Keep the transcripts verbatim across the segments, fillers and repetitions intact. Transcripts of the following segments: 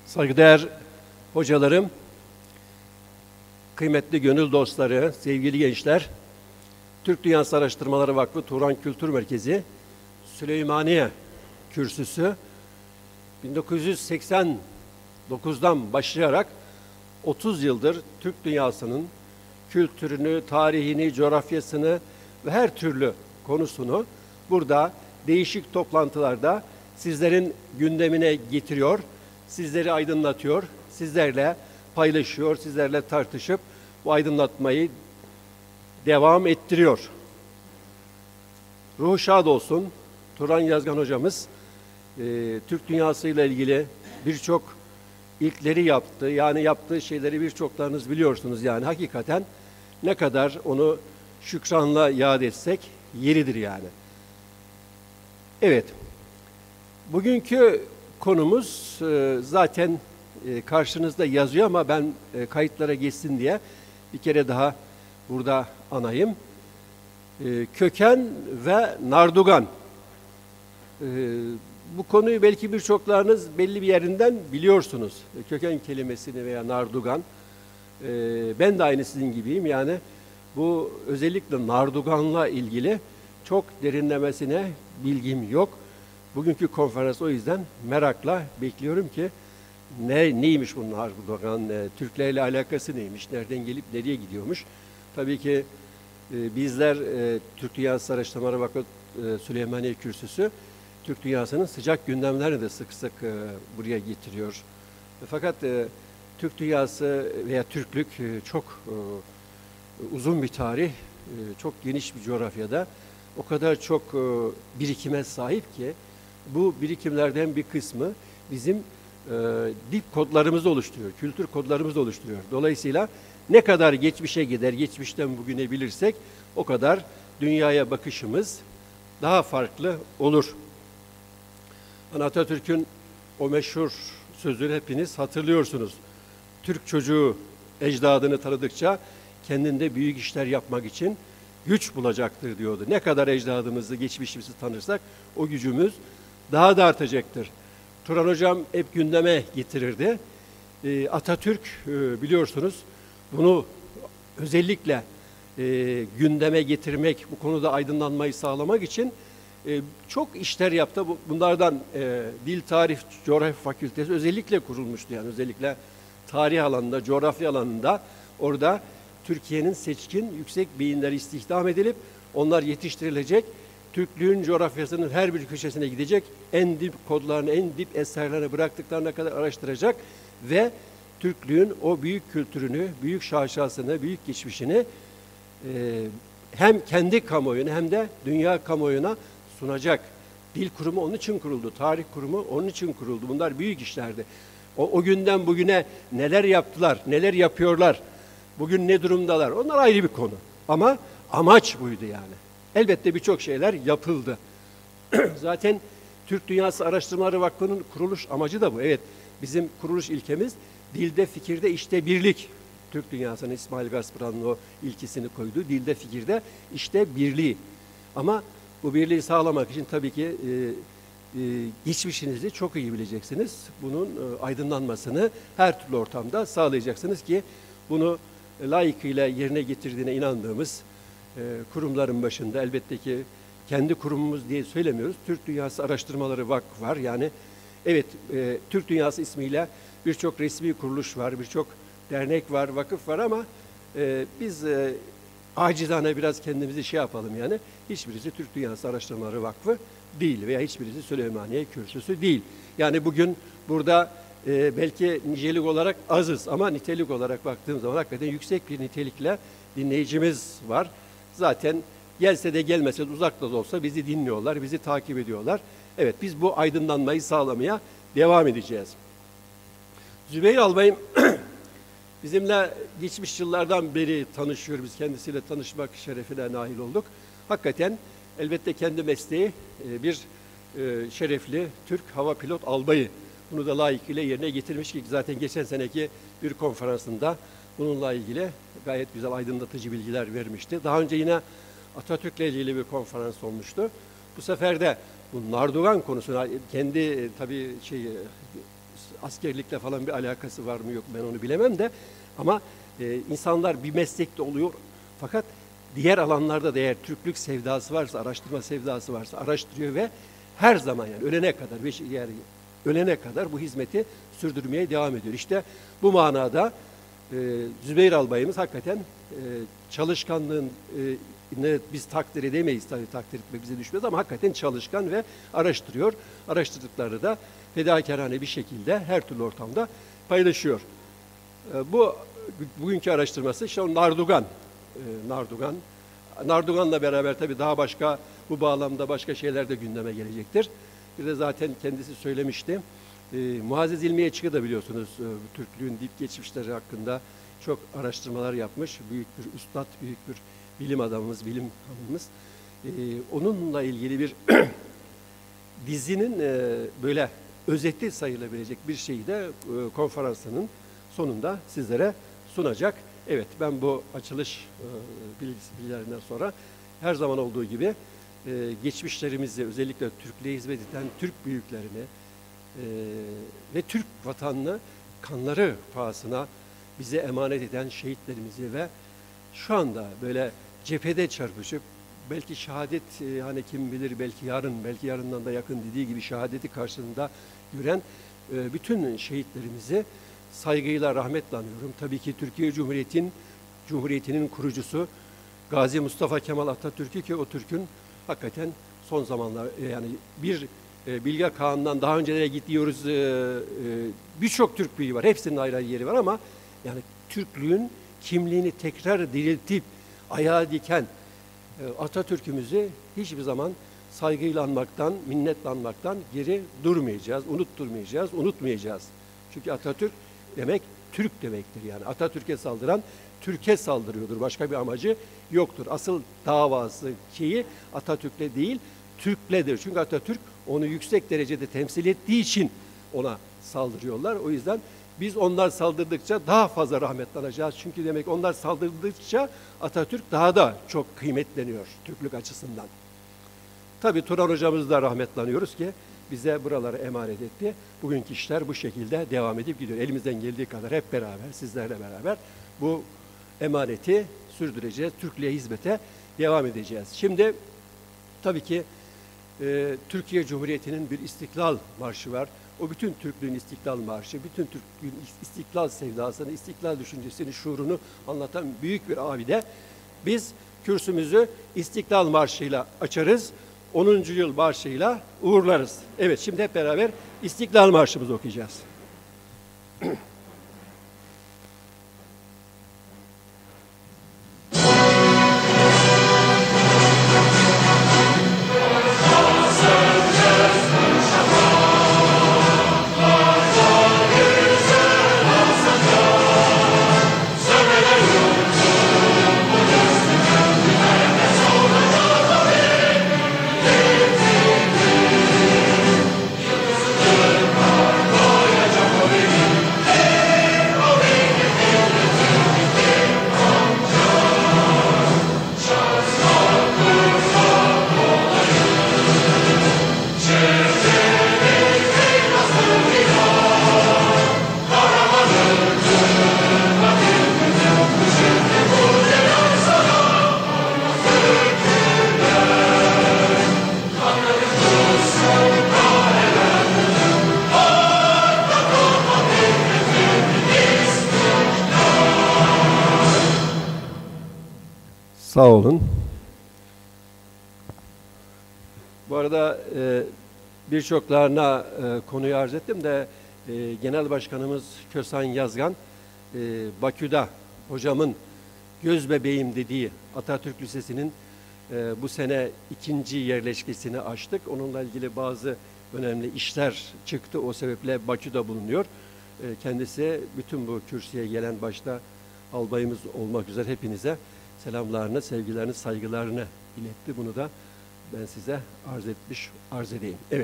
Saygıdeğer hocalarım, kıymetli gönül dostları, sevgili gençler, Türk Dünyası Araştırmaları Vakfı Turan Kültür Merkezi Süleymaniye Kürsüsü bin dokuz yüz seksen dokuzdan başlayarak otuz yıldır Türk dünyasının kültürünü, tarihini, coğrafyasını ve her türlü konusunu burada değişik toplantılarda sizlerin gündemine getiriyor, sizleri aydınlatıyor, sizlerle paylaşıyor, sizlerle tartışıp bu aydınlatmayı devam ettiriyor. Ruhu şad olsun, Turan Yazgan hocamız e, Türk dünyasıyla ilgili birçok ilkleri yaptı. Yani yaptığı şeyleri birçoklarınız biliyorsunuz yani hakikaten ne kadar onu şükranla yad etsek yeridir yani. Evet, bugünkü konumuz e, zaten e, karşınızda yazıyor ama ben e, kayıtlara geçsin diye bir kere daha burada anayım. E, köken ve Nardugan. E, bu konuyu belki birçoklarınız belli bir yerinden biliyorsunuz. E, köken kelimesini veya Nardugan. E, ben de aynı sizin gibiyim yani bu özellikle Nardugan'la ilgili çok derinlemesine bilgim yok. Bugünkü konferans o yüzden merakla bekliyorum ki ne neymiş bu Nardugan, e, Türklerle alakası neymiş, nereden gelip nereye gidiyormuş. Tabii ki e, bizler e, Türk Dünyası Araştırmaları Vakfı e, Süleymaniye Kürsüsü Türk dünyasının sıcak gündemlerini de sık sık e, buraya getiriyor. E, fakat e, Türk dünyası veya Türklük e, çok e, uzun bir tarih, e, çok geniş bir coğrafyada o kadar çok e, birikime sahip ki bu birikimlerden bir kısmı bizim e, dip kodlarımızı oluşturuyor, kültür kodlarımızı oluşturuyor. Dolayısıyla ne kadar geçmişe gider, geçmişten bugüne bilirsek o kadar dünyaya bakışımız daha farklı olur. Atatürk'ün o meşhur sözünü hepiniz hatırlıyorsunuz. Türk çocuğu ecdadını tanıdıkça kendinde büyük işler yapmak için güç bulacaktır diyordu. Ne kadar ecdadımızı, geçmişimizi tanırsak o gücümüz daha da artacaktır. Turan hocam hep gündeme getirirdi. E, Atatürk e, biliyorsunuz bunu özellikle e, gündeme getirmek, bu konuda aydınlanmayı sağlamak için e, çok işler yaptı. Bunlardan e, Dil, Tarih, Coğrafya Fakültesi özellikle kurulmuştu. Yani özellikle tarih alanında, coğrafya alanında orada Türkiye'nin seçkin yüksek beyinleri istihdam edilip onlar yetiştirilecek. Türklüğün coğrafyasının her bir köşesine gidecek, en dip kodlarını, en dip eserlerini bıraktıklarına kadar araştıracak ve Türklüğün o büyük kültürünü, büyük şaşasını, büyük geçmişini e, hem kendi kamuoyuna hem de dünya kamuoyuna sunacak. Dil kurumu onun için kuruldu, tarih kurumu onun için kuruldu. Bunlar büyük işlerdi. O, o günden bugüne neler yaptılar, neler yapıyorlar, bugün ne durumdalar, onlar ayrı bir konu. Ama amaç buydu yani. Elbette birçok şeyler yapıldı. Zaten Türk Dünyası Araştırmaları Vakfı'nın kuruluş amacı da bu. Evet, bizim kuruluş ilkemiz dilde, fikirde, işte birlik. Türk Dünyası'nın İsmail Gaspıran'ın o ilkesini koyduğu dilde, fikirde, işte birliği. Ama bu birliği sağlamak için tabii ki e, e, geçmişinizi çok iyi bileceksiniz. Bunun e, aydınlanmasını her türlü ortamda sağlayacaksınız ki bunu layıkıyla yerine getirdiğine inandığımız e, kurumların başında elbette ki kendi kurumumuz diye söylemiyoruz. Türk Dünyası Araştırmaları Vakfı var. Yani evet e, Türk Dünyası ismiyle birçok resmi kuruluş var, birçok dernek var, vakıf var ama e, biz e, acizane biraz kendimizi şey yapalım yani. Hiçbirisi Türk Dünyası Araştırmaları Vakfı değil veya hiçbirisi Süleymaniye Kürsüsü değil. Yani bugün burada e, belki nicelik olarak azız ama nitelik olarak baktığım zaman hakikaten yüksek bir nitelikle dinleyicimiz var. Zaten gelse de gelmese de uzakta da olsa bizi dinliyorlar, bizi takip ediyorlar. Evet biz bu aydınlanmayı sağlamaya devam edeceğiz. Zübeyir Albayım bizimle geçmiş yıllardan beri tanışıyor. Biz kendisiyle tanışmak şerefine nail olduk. Hakikaten elbette kendi mesleği bir şerefli Türk hava pilot albayı. Bunu da layıkıyla yerine getirmiş ki zaten geçen seneki bir konferansında bununla ilgili gayet güzel aydınlatıcı bilgiler vermişti. Daha önce yine Atatürk'le ilgili bir konferans olmuştu. Bu sefer de bu Nardugan konusuna kendi tabii şey askerlikle falan bir alakası var mı yok ben onu bilemem de ama e, insanlar bir meslekte oluyor fakat diğer alanlarda da eğer Türklük sevdası varsa, araştırma sevdası varsa araştırıyor ve her zaman yani ölene kadar beş, yani ölene kadar bu hizmeti sürdürmeye devam ediyor. İşte bu manada e, Zübeyir Albayımız hakikaten e, çalışkanlığın e, ne biz takdir edemeyiz tabii takdir etmek bize düşmez ama hakikaten çalışkan ve araştırıyor. Araştırdıkları da fedakarane bir şekilde her türlü ortamda paylaşıyor. E, bu bugünkü araştırması işte o Nardugan. E, Nardugan. Nardugan'la beraber tabii daha başka bu bağlamda başka şeyler de gündeme gelecektir. Bir de zaten kendisi söylemişti. E, Muazzez İlmiye Çıkı da biliyorsunuz e, Türklüğün dip geçmişleri hakkında çok araştırmalar yapmış. Büyük bir üstad, büyük bir bilim adamımız, bilim hanımımız. E, onunla ilgili bir dizinin e, böyle özeti sayılabilecek bir şeyi de e, konferansının sonunda sizlere sunacak. Evet, ben bu açılış e, bilgilerinden sonra her zaman olduğu gibi e, geçmişlerimizi, özellikle Türklüğe hizmet eden Türk büyüklerini e, ve Türk vatanını kanları pahasına bize emanet eden şehitlerimizi ve şu anda böyle cephede çarpışıp belki şehadet e, hani kim bilir belki yarın, belki yarından da yakın dediği gibi şehadeti karşısında gören e, bütün şehitlerimizi saygıyla, rahmetle anıyorum. Tabii ki Türkiye Cumhuriyeti'nin Cumhuriyeti'nin kurucusu Gazi Mustafa Kemal Atatürk'ü ki o Türk'ün hakikaten son zamanlar yani bir e, Bilge Kağan'dan daha öncelere gidiyoruz e, e, birçok Türk büyüğü var. Hepsinin ayrı ayrı yeri var ama yani Türklüğün kimliğini tekrar diriltip ayağa diken e, Atatürk'ümüzü hiçbir zaman saygıyla anmaktan, minnetle anmaktan geri durmayacağız, unutturmayacağız, unutmayacağız. Çünkü Atatürk demek Türk demektir yani. Atatürk'e saldıran Türkiye saldırıyordur. Başka bir amacı yoktur. Asıl davası şeyi Atatürk'le değil, Türk'ledir. Çünkü Atatürk onu yüksek derecede temsil ettiği için ona saldırıyorlar. O yüzden biz onlar saldırdıkça daha fazla rahmetlanacağız. Çünkü demek onlar saldırdıkça Atatürk daha da çok kıymetleniyor Türklük açısından. Tabii Turan hocamız da rahmetlanıyoruz ki bize buraları emanet etti. Bugünkü işler bu şekilde devam edip gidiyor. Elimizden geldiği kadar hep beraber, sizlerle beraber bu emaneti sürdüreceğiz. Türklüğe hizmete devam edeceğiz. Şimdi tabii ki e, Türkiye Cumhuriyeti'nin bir istiklal marşı var. O bütün Türklüğün istiklal marşı, bütün Türklüğün istiklal sevdasını, istiklal düşüncesini, şuurunu anlatan büyük bir abide. Biz kürsümüzü İstiklal Marşı'yla açarız. onuncu yıl marşıyla uğurlarız. Evet, şimdi hep beraber İstiklal Marşımızı okuyacağız. Sağ olun. Bu arada e, birçoklarına e, konuyu arz ettim de e, Genel Başkanımız Kösan Yazgan e, Bakü'de hocamın göz bebeğim dediği Atatürk Lisesi'nin e, bu sene ikinci yerleşkesini açtık. Onunla ilgili bazı önemli işler çıktı. O sebeple Bakü'de bulunuyor. E, kendisi bütün bu kürsüye gelen başta albayımız olmak üzere hepinize selamlarını, sevgilerini, saygılarını iletti. Bunu da ben size arz etmiş, arz edeyim. Evet.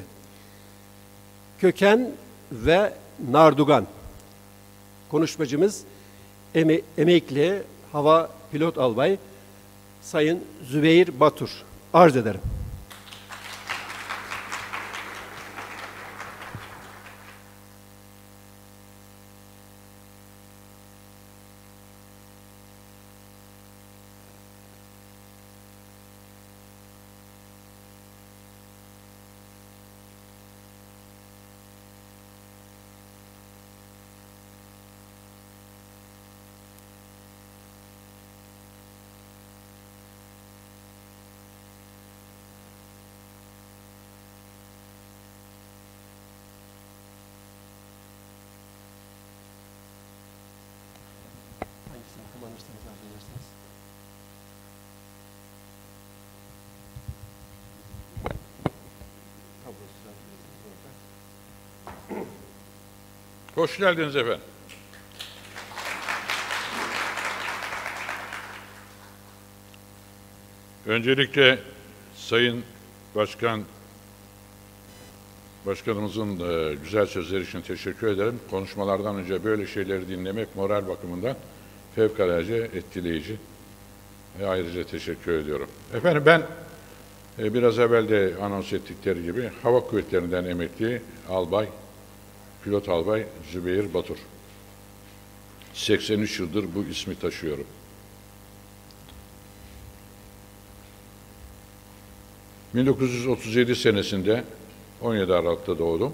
Köken ve Nardugan. Konuşmacımız eme emekli hava pilot albay Sayın Zübeyir Batur. Arz ederim. Hemen listenizi arz ederseniz. Hoş geldiniz efendim. Öncelikle Sayın Başkan, Başkanımızın e, güzel sözleri için teşekkür ederim. Konuşmalardan önce böyle şeyleri dinlemek moral bakımından fevkalade etkileyici. E, ayrıca teşekkür ediyorum. Efendim ben e, biraz evvel de anons ettikleri gibi Hava Kuvvetleri'nden emekli albay, pilot albay Zübeyir Batur. seksen üç yıldır bu ismi taşıyorum. bin dokuz yüz otuz yedi senesinde on yedi Aralık'ta doğdum.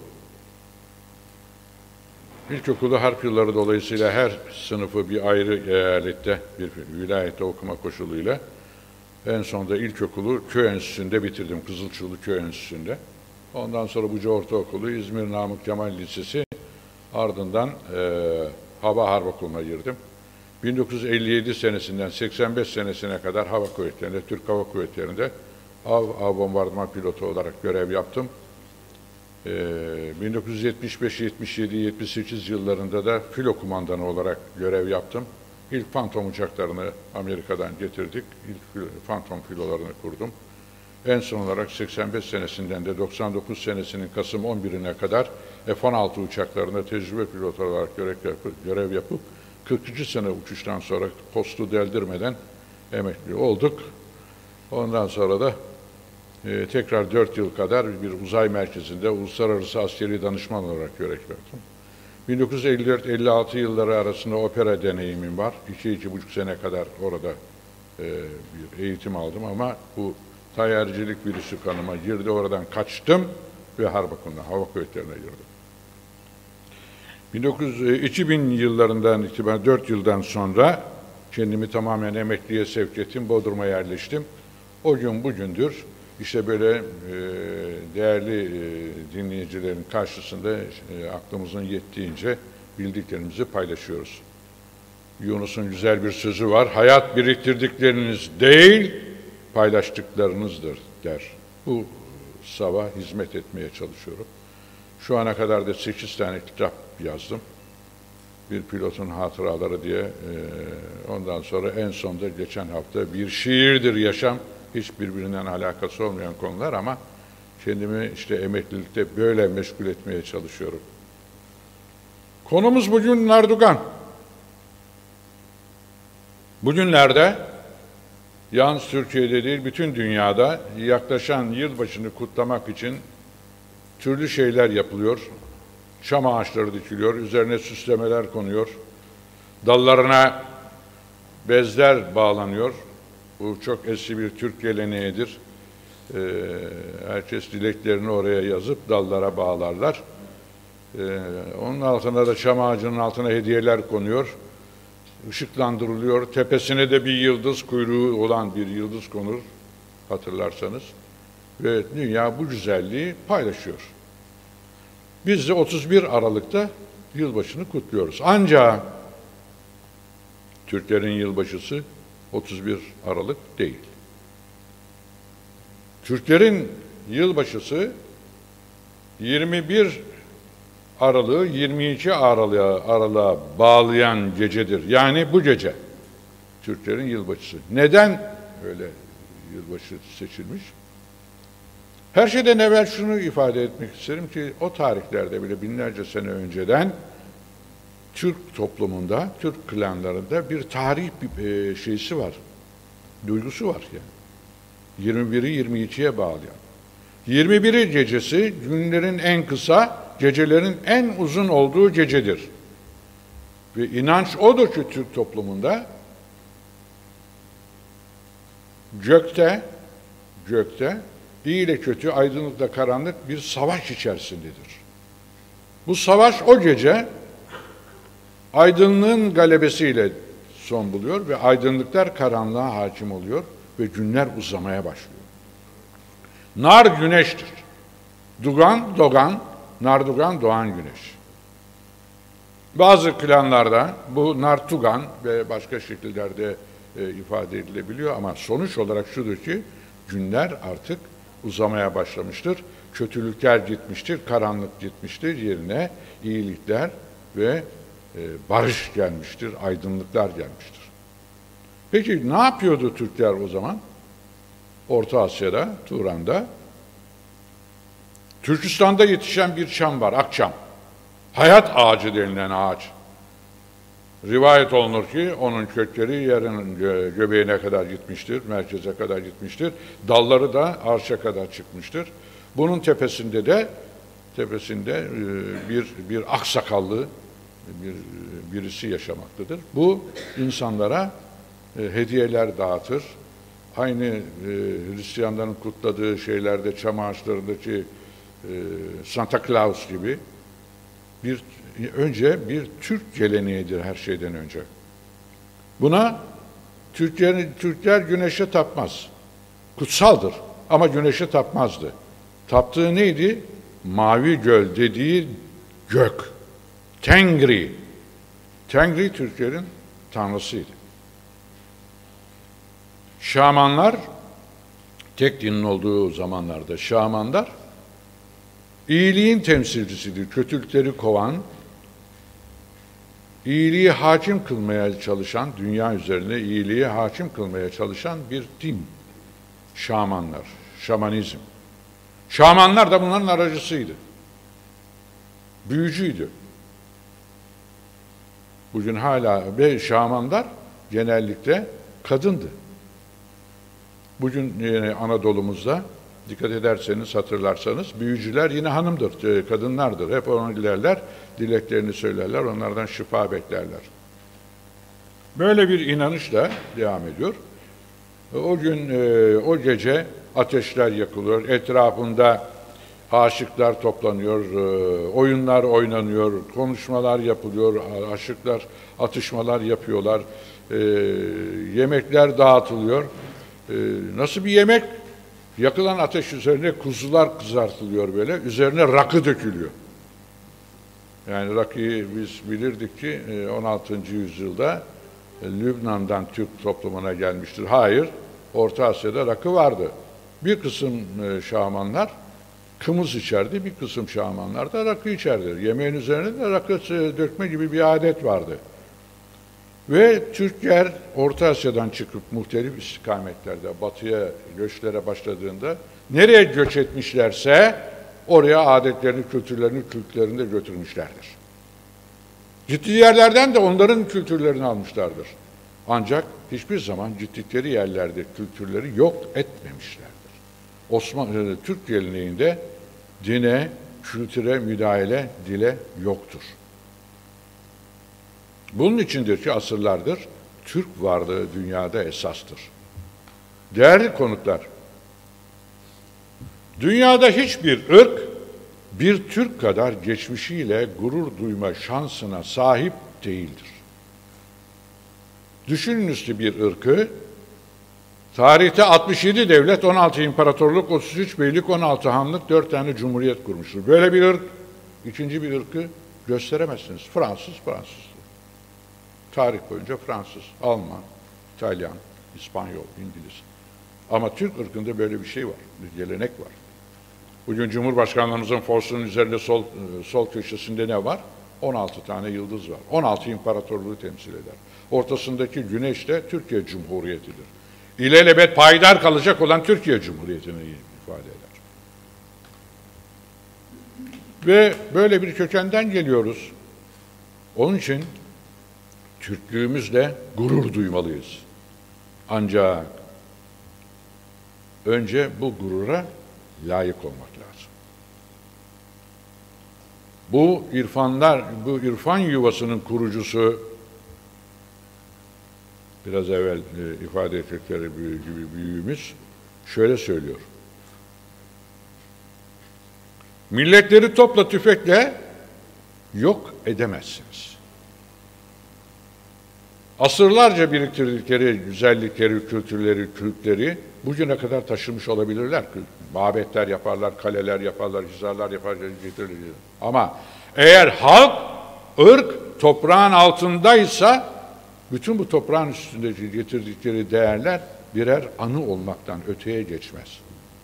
İlkokulu harp yılları dolayısıyla her sınıfı bir ayrı eyalette, bir vilayette okuma koşuluyla en sonunda ilkokulu köy enstitüsünde bitirdim, Kızılçuğlu Köy Enstitüsü'nde. Ondan sonra Buca Ortaokulu, İzmir Namık Kemal Lisesi, ardından e, Hava Harp Okulu'na girdim. bin dokuz yüz elli yedi senesinden seksen beş senesine kadar Hava Kuvvetleri'nde, Türk Hava Kuvvetleri'nde av, av bombardıman pilotu olarak görev yaptım. Ee, bin dokuz yüz yetmiş beş yetmiş yedi yetmiş sekiz yıllarında da filo kumandanı olarak görev yaptım. İlk Phantom uçaklarını Amerika'dan getirdik. İlk Phantom filolarını kurdum. En son olarak seksen beş senesinden de doksan dokuz senesinin Kasım on birine kadar F on altı uçaklarında tecrübe pilot olarak görev yapıp, görev yapıp kırkıncı sene uçuştan sonra postu deldirmeden emekli olduk. Ondan sonra da e, tekrar dört yıl kadar bir uzay merkezinde uluslararası askeri danışman olarak görev yaptım. bin dokuz yüz elli dört elli altı yılları arasında opera deneyimim var. iki iki buçuk sene kadar orada e, bir eğitim aldım ama bu tayyarecilik virüsü kanıma girdi. Oradan kaçtım ve Harp Okulu'na, Hava Kuvvetleri'ne girdim. bin dokuz yüz, iki bin yıllarından itibaren dört yıldan sonra kendimi tamamen emekliye sevk ettim. Bodrum'a yerleştim. O gün bugündür işte böyle e, değerli e, dinleyicilerin karşısında e, aklımızın yettiğince bildiklerimizi paylaşıyoruz. Yunus'un güzel bir sözü var. Hayat biriktirdikleriniz değil, paylaştıklarınızdır der. Bu sabah hizmet etmeye çalışıyorum. Şu ana kadar da sekiz tane kitap yazdım. Bir pilotun hatıraları diye. E, ondan sonra en sonunda geçen hafta bir şiirdir yaşam. Hiç birbirinden alakası olmayan konular ama kendimi işte emeklilikte böyle meşgul etmeye çalışıyorum. Konumuz bugün Nardugan. Bugünlerde yalnız Türkiye'de değil bütün dünyada yaklaşan yılbaşını kutlamak için türlü şeyler yapılıyor. Çam ağaçları dikiliyor, üzerine süslemeler konuyor. Dallarına bezler bağlanıyor. Bu çok eski bir Türk geleneğidir. Ee, herkes dileklerini oraya yazıp dallara bağlarlar. Ee, onun altına da çam ağacının altına hediyeler konuyor. Işıklandırılıyor. Tepesine de bir yıldız, kuyruğu olan bir yıldız konur hatırlarsanız. Ve dünya bu güzelliği paylaşıyor. Biz de otuz bir Aralık'ta yılbaşını kutluyoruz. Ancak Türklerin yılbaşısı otuz bir Aralık değil. Türklerin yılbaşısı yirmi bir Aralık'ı yirmi iki Aralık'a Aralık'a bağlayan gecedir. Yani bu gece Türklerin yılbaşısı. Neden öyle yılbaşı seçilmiş? Her şeyden evvel şunu ifade etmek isterim ki o tarihlerde bile binlerce sene önceden Türk toplumunda, Türk klanlarında bir tarih bir şeysi var, duygusu var yani. yirmi biri yirmi ikiye bağlayan. yirmi biri gecesi günlerin en kısa, gecelerin en uzun olduğu gecedir. Ve inanç odur ki Türk toplumunda gökte, gökte iyi ile kötü, aydınlıkla karanlık bir savaş içerisindedir. Bu savaş o gece aydınlığın galebesiyle son buluyor ve aydınlıklar karanlığa hakim oluyor ve günler uzamaya başlıyor. Nar güneştir. Dugan, dogan, nardugan, doğan güneş. Bazı klanlarda bu Nartugan ve başka şekillerde e, ifade edilebiliyor ama sonuç olarak şudur ki günler artık uzamaya başlamıştır. Kötülükler gitmiştir, karanlık gitmiştir, yerine iyilikler ve e, barış gelmiştir, aydınlıklar gelmiştir. Peki ne yapıyordu Türkler o zaman? Orta Asya'da, Turan'da, Türkistan'da yetişen bir çam var, akçam. Hayat ağacı denilen ağaç. Rivayet olunur ki onun kökleri yerin göbeğine kadar gitmiştir, merkeze kadar gitmiştir. Dalları da arşa kadar çıkmıştır. Bunun tepesinde de tepesinde bir bir aksakallı bir birisi yaşamaktadır. Bu insanlara hediyeler dağıtır. Aynı Hristiyanların kutladığı şeylerde, çam ağaçlarındaki Santa Claus gibi bir önce bir Türk geleneğidir her şeyden önce. Buna Türkler, Türkler güneşe tapmaz. Kutsaldır ama güneşe tapmazdı. Taptığı neydi? Mavi göl dediği gök. Tengri. Tengri Türklerin tanrısıydı. Şamanlar, tek dinin olduğu zamanlarda şamanlar İyiliğin temsilcisidir. Kötülükleri kovan, iyiliği hakim kılmaya çalışan, dünya üzerine iyiliği hakim kılmaya çalışan bir din. Şamanlar, şamanizm. Şamanlar da bunların aracısıydı. Büyücüydü. Bugün hala ve şamanlar genellikle kadındı. Bugün yine Anadolu'muzda dikkat ederseniz, hatırlarsanız büyücüler yine hanımdır, kadınlardır. Hep ona giderler, dileklerini söylerler, onlardan şifa beklerler. Böyle bir inanışla devam ediyor. O gün, o gece ateşler yakılıyor, etrafında aşıklar toplanıyor, oyunlar oynanıyor, konuşmalar yapılıyor, aşıklar atışmalar yapıyorlar, yemekler dağıtılıyor. Nasıl bir yemek? Yakılan ateş üzerine kuzular kızartılıyor böyle, üzerine rakı dökülüyor. Yani rakıyı biz bilirdik ki on altıncı yüzyılda Lübnan'dan Türk toplumuna gelmiştir. Hayır, Orta Asya'da rakı vardı. Bir kısım şamanlar kımız içerdi, bir kısım şamanlar da rakı içerdi. Yemeğin üzerine de rakı dökme gibi bir adet vardı. Ve Türkler Orta Asya'dan çıkıp muhtelif istikametlerde batıya göçlere başladığında nereye göç etmişlerse oraya adetlerini, kültürlerini, kültürlerini de götürmüşlerdir. Gittiği yerlerden de onların kültürlerini almışlardır. Ancak hiçbir zaman gittikleri yerlerde kültürleri yok etmemişlerdir. Osmanlı Türk geleneğinde dine, kültüre müdahale, dile yoktur. Bunun içindir ki asırlardır Türk varlığı dünyada esastır. Değerli konuklar, dünyada hiçbir ırk bir Türk kadar geçmişiyle gurur duyma şansına sahip değildir. Düşününüz bir ırkı, tarihte altmış yedi devlet, on altı imparatorluk, otuz üç beylik, on altı hanlık, dört tane cumhuriyet kurmuştur. Böyle bir ırk, ikinci bir ırkı gösteremezsiniz. Fransız, Fransız. Tarih boyunca Fransız, Alman, İtalyan, İspanyol, İngiliz. Ama Türk ırkında böyle bir şey var, bir gelenek var. Bugün Cumhurbaşkanlığımızın forsunun üzerinde sol, sol köşesinde ne var? on altı tane yıldız var. on altı imparatorluğu temsil eder. Ortasındaki güneş de Türkiye Cumhuriyeti'dir. İlelebet payidar kalacak olan Türkiye Cumhuriyeti'ni ifade eder. Ve böyle bir kökenden geliyoruz. Onun için Türklüğümüzle gurur duymalıyız. Ancak önce bu gurura layık olmak lazım. Bu irfanlar, bu irfan yuvasının kurucusu, biraz evvel e, ifade ettikleri gibi büyüğümüz şöyle söylüyor. Milletleri topla tüfekle yok edemezsiniz. Asırlarca biriktirdikleri güzellikleri, kültürleri, kültleri bugüne kadar taşımış olabilirler. Mabetler yaparlar, kaleler yaparlar, hisarlar yaparlar, getirirler. Ama eğer halk, ırk toprağın altındaysa bütün bu toprağın üstünde getirdikleri değerler birer anı olmaktan öteye geçmez.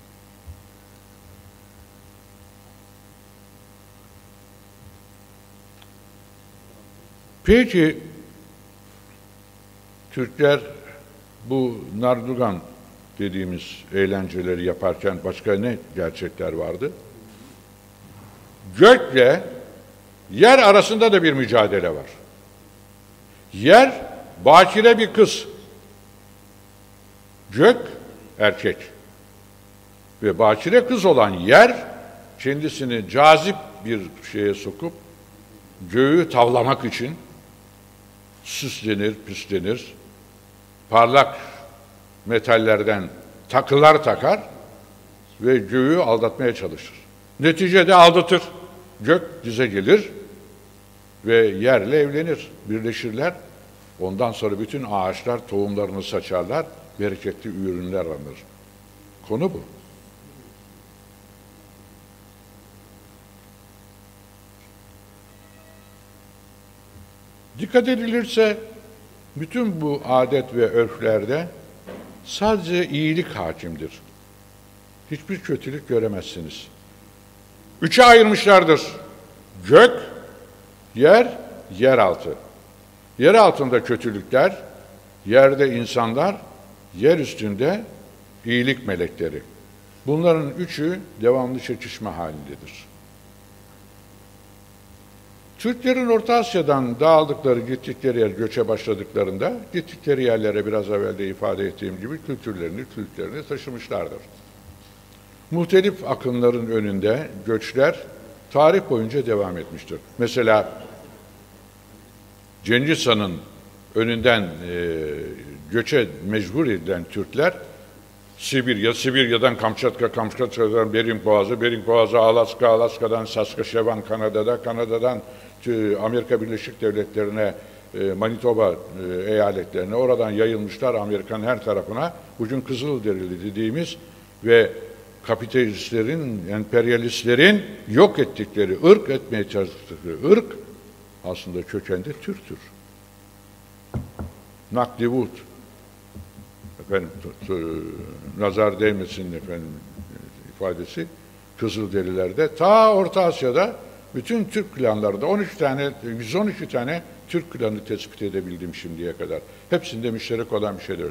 Peki Türkler bu Nardugan dediğimiz eğlenceleri yaparken başka ne gerçekler vardı? Gökle yer arasında da bir mücadele var. Yer bakire bir kız. Gök erkek. Ve bakire kız olan yer kendisini cazip bir şeye sokup göğü tavlamak için süslenir, püslenir, parlak metallerden takılar takar ve göğü aldatmaya çalışır. Neticede aldatır. Gök dize gelir ve yerle evlenir, birleşirler. Ondan sonra bütün ağaçlar tohumlarını saçarlar, bereketli ürünler alır. Konu bu. Dikkat edilirse bütün bu adet ve örflerde sadece iyilik hakimdir. Hiçbir kötülük göremezsiniz. Üçe ayırmışlardır. Gök, yer, yeraltı. Yer altında kötülükler, yerde insanlar, yer üstünde iyilik melekleri. Bunların üçü devamlı çekişme halindedir. Türklerin Orta Asya'dan dağıldıkları, gittikleri yer, göçe başladıklarında, gittikleri yerlere biraz evvel de ifade ettiğim gibi kültürlerini, kültürlerini taşımışlardır. Muhtelif akımların önünde göçler tarih boyunca devam etmiştir. Mesela Cengiz Han'ın önünden e, göçe mecbur edilen Türkler, Sibirya, Sibirya'dan Kamçatka, Kamçatka'dan Bering Boğazı, Bering Boğazı, Alaska, Alaska'dan Saskatchewan, Kanada'da, Kanada'dan Amerika Birleşik Devletleri'ne, Manitoba eyaletlerine, oradan yayılmışlar Amerika'nın her tarafına. Bugün Kızılderili dediğimiz ve kapitalistlerin, emperyalistlerin yok ettikleri, ırk etmeye çalıştıkları ırk aslında kökende Türktür. Nakliwood, efendim, nazar değmesin efendim ifadesi, Kızılderililerde, ta Orta Asya'da bütün Türk klanlarında on üç tane, yüz on iki tane Türk klanı tespit edebildim şimdiye kadar. Hepsinde müşterek olan bir şeyler.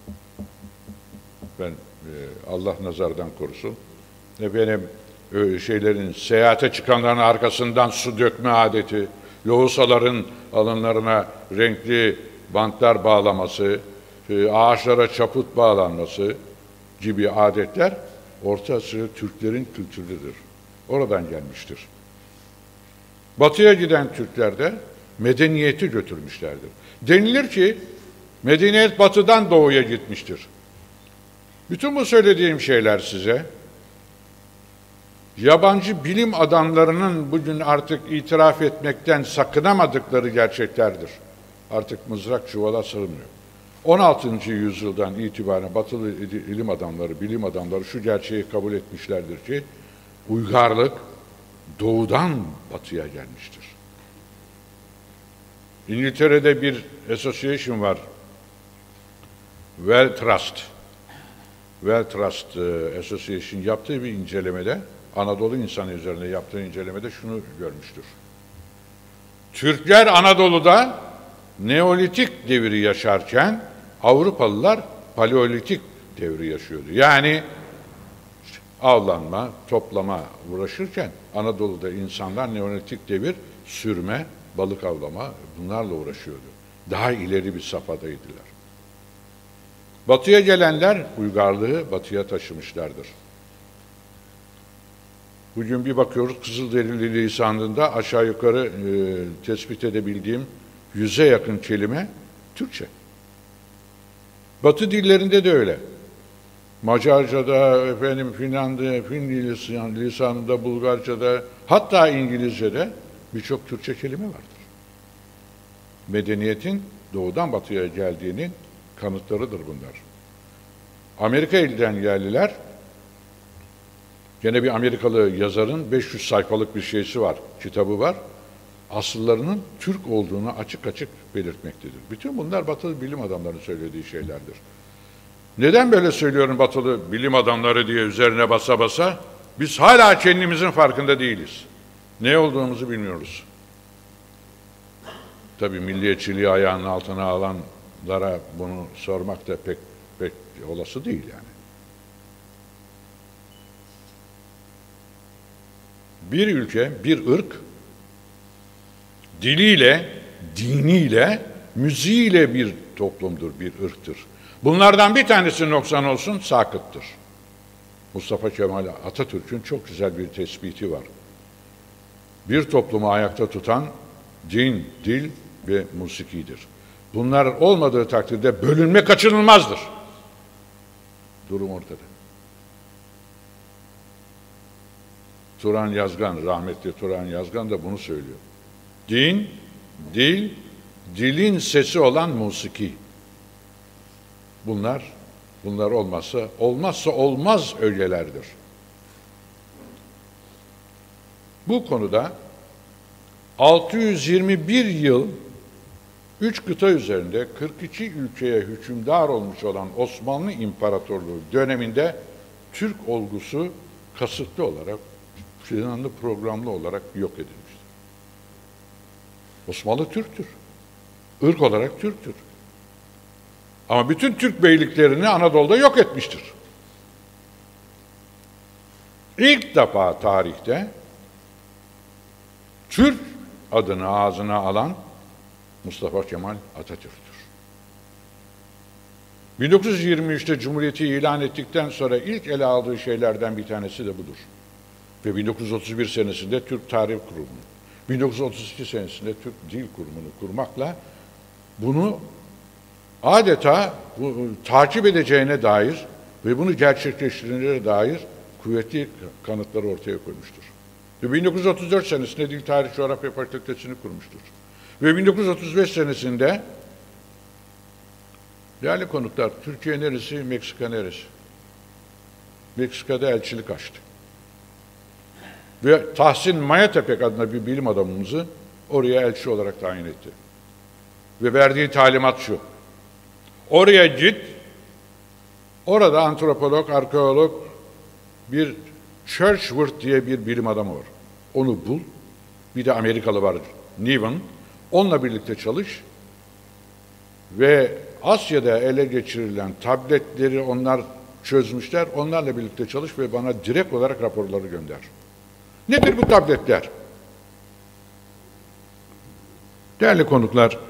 Ben e, Allah nazardan korusun. Efendim e, şeylerin seyahate çıkanların arkasından su dökme adeti, lohusaların alınlarına renkli bantlar bağlaması, e, ağaçlara çaput bağlanması gibi adetler Orta Asya Türklerin kültürüdür. Oradan gelmiştir. Batıya giden Türkler de medeniyeti götürmüşlerdir. Denilir ki medeniyet batıdan doğuya gitmiştir. Bütün bu söylediğim şeyler size yabancı bilim adamlarının bugün artık itiraf etmekten sakınamadıkları gerçeklerdir. Artık mızrak çuvala sığmıyor. on altıncı yüzyıldan itibaren batılı ilim adamları, bilim adamları şu gerçeği kabul etmişlerdir ki uygarlık doğudan batıya gelmiştir. İngiltere'de bir association var. Well Trust. Well Trust Association yaptığı bir incelemede, Anadolu insanı üzerine yaptığı incelemede şunu görmüştür. Türkler Anadolu'da Neolitik devri yaşarken Avrupalılar Paleolitik devri yaşıyordu. Yani avlanma, toplama uğraşırken Anadolu'da insanlar Neolitik devir, sürme, balık avlama bunlarla uğraşıyordu. Daha ileri bir safhadaydılar. Batıya gelenler uygarlığı batıya taşımışlardır. Bugün bir bakıyoruz Kızılderili lisanında aşağı yukarı e, tespit edebildiğim yüze yakın kelime Türkçe. Batı dillerinde de öyle. Macarca'da, efendim Finlandiya, Fin lisanında, Bulgarca'da, hatta İngilizce'de birçok Türkçe kelime vardır. Medeniyetin doğudan batıya geldiğinin kanıtlarıdır bunlar. Amerika'dan yerliler, gene bir Amerikalı yazarın beş yüz sayfalık bir şeysi var, kitabı var. asıllarının Türk olduğunu açık açık belirtmektedir. Bütün bunlar Batılı bilim adamlarının söylediği şeylerdir. Neden böyle söylüyorum Batılı bilim adamları diye üzerine basa basa? Biz hala kendimizin farkında değiliz. Ne olduğumuzu bilmiyoruz. Tabii milliyetçiliği ayağının altına alanlara bunu sormak da pek, pek olası değil yani. Bir ülke, bir ırk, diliyle, diniyle, müziğiyle bir toplumdur, bir ırktır. Bunlardan bir tanesi noksan olsun, sakıttır. Mustafa Kemal Atatürk'ün çok güzel bir tespiti var. Bir toplumu ayakta tutan din, dil ve musikidir. Bunlar olmadığı takdirde bölünme kaçınılmazdır. Durum ortada. Turan Yazgan, rahmetli Turan Yazgan da bunu söylüyor. Din, dil, dilin sesi olan musiki. Bunlar, bunlar olmazsa, olmazsa olmaz ögelerdir. Bu konuda altı yüz yirmi bir yıl üç kıta üzerinde kırk iki ülkeye hükümdar olmuş olan Osmanlı İmparatorluğu döneminde Türk olgusu kasıtlı olarak, planlı programlı olarak yok edilmiştir. Osmanlı Türktür. Irk olarak Türktür. Ama bütün Türk beyliklerini Anadolu'da yok etmiştir. İlk defa tarihte Türk adını ağzına alan Mustafa Kemal Atatürk'tür. bin dokuz yüz yirmi üçte Cumhuriyeti ilan ettikten sonra ilk ele aldığı şeylerden bir tanesi de budur. Ve bin dokuz yüz otuz bir senesinde Türk Tarih Kurumu'nu, bin dokuz yüz otuz iki senesinde Türk Dil Kurumu'nu kurmakla bunu adeta bu, takip edeceğine dair ve bunu gerçekleştireceğine dair kuvvetli kanıtları ortaya koymuştur. Ve bin dokuz yüz otuz dört senesinde Dil Tarih Coğrafya Fakültesini kurmuştur. Ve bin dokuz yüz otuz beş senesinde değerli konuklar, Türkiye neresi, Meksika neresi? Meksika'da elçilik açtı. Ve Tahsin Mayatepek adına bir bilim adamımızı oraya elçi olarak tayin etti. Ve verdiği talimat şu: oraya git, orada antropolog, arkeolog bir Churchworth diye bir bilim adamı var. Onu bul. Bir de Amerikalı var, Niven. Onunla birlikte çalış. Ve Asya'da ele geçirilen tabletleri onlar çözmüşler. Onlarla birlikte çalış ve bana direkt olarak raporları gönder. Nedir bu tabletler? Değerli konuklar,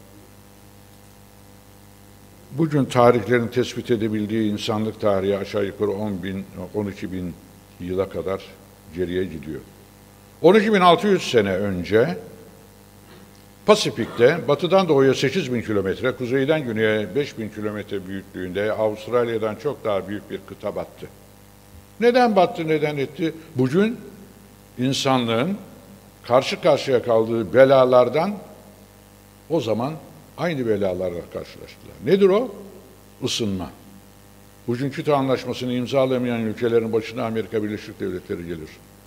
bugün tarihlerin tespit edebildiği insanlık tarihi aşağı yukarı on bin, on iki bin yıla kadar geriye gidiyor. on iki bin altı yüz sene önce Pasifik'te batıdan doğuya sekiz bin kilometre, kuzeyden güneye beş bin kilometre büyüklüğünde Avustralya'dan çok daha büyük bir kıta battı. Neden battı, neden etti? Bugün insanlığın karşı karşıya kaldığı belalardan o zaman aynı belalarla karşılaştılar. Nedir o? Isınma. Bugün Kütah Anlaşması'nı imzalamayan ülkelerin başına Amerika Birleşik Devletleri gelir.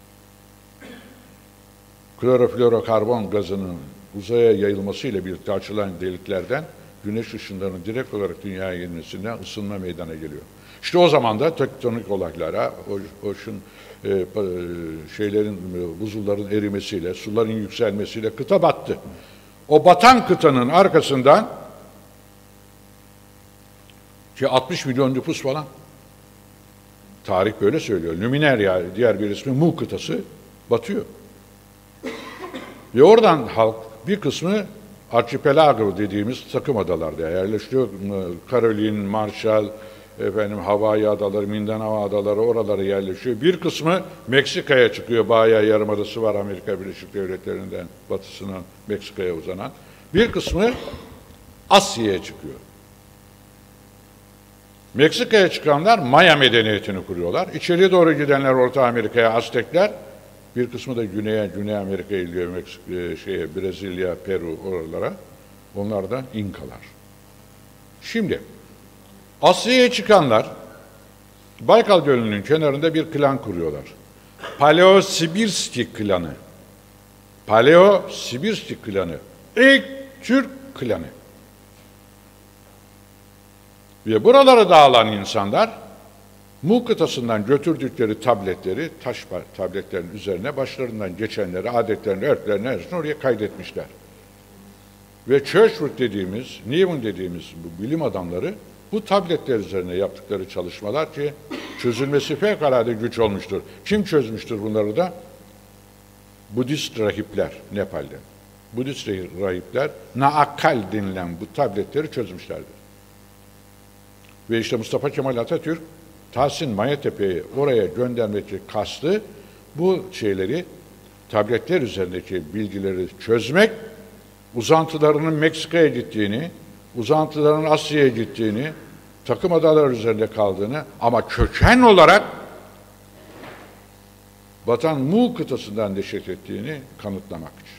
Kloroflorokarbon gazının uzaya yayılmasıyla birlikte açılan deliklerden güneş ışınlarının direkt olarak dünyaya gelmesinden ısınma meydana geliyor. İşte o zaman da tektonik olaylara, o, o şun, e, şeylerin, buzulların erimesiyle, suların yükselmesiyle kıta battı. O batan kıtanın arkasından ki altmış milyon nüfus falan, tarih böyle söylüyor. Lumineria, diğer bir ismi Mu kıtası batıyor. Ve oradan halk bir kısmı archipelago dediğimiz takım adalarda yerleşiyor. Karolin, Marshall, efendim Hawaii adaları, Mindanao adaları oralara yerleşiyor. Bir kısmı Meksika'ya çıkıyor. Bahia Yarımadası var Amerika Birleşik Devletleri'nden batısına Meksika'ya uzanan. Bir kısmı Asya'ya çıkıyor. Meksika'ya çıkanlar Maya medeniyetini kuruyorlar. İçeriye doğru gidenler Orta Amerika'ya Aztekler. Bir kısmı da güneye, Güney Amerika'ya gidiyor, Meksika, şeye, Brezilya, Peru oralara. Onlar da İnkalar. Şimdi Asya'ya çıkanlar Baykal Gölü'nün kenarında bir klan kuruyorlar. Paleosibirski klanı. Paleo-Sibirski klanı, ilk Türk klanı. Ve buralara dağılan insanlar Mu kıtasından götürdükleri tabletleri, taş tabletlerin üzerine başlarından geçenleri, adetlerini, örflerini hepsini oraya kaydetmişler. Ve Churchwood dediğimiz, Newman dediğimiz bu bilim adamları bu tabletler üzerine yaptıkları çalışmalar ki çözülmesi fevkalade güç olmuştur. Kim çözmüştür bunları da? Budist rahipler Nepal'de. Budist rahipler Naakal denilen bu tabletleri çözmüşlerdir. Ve işte Mustafa Kemal Atatürk Tahsin Mayatepe'yi oraya göndermekle kastı bu şeyleri, tabletler üzerindeki bilgileri çözmek, uzantılarının Meksika'ya gittiğini, uzantılarının Asya'ya gittiğini, takım adalar üzerinde kaldığını ama köken olarak Vatan Mu kıtasından neşet ettiğini kanıtlamak için.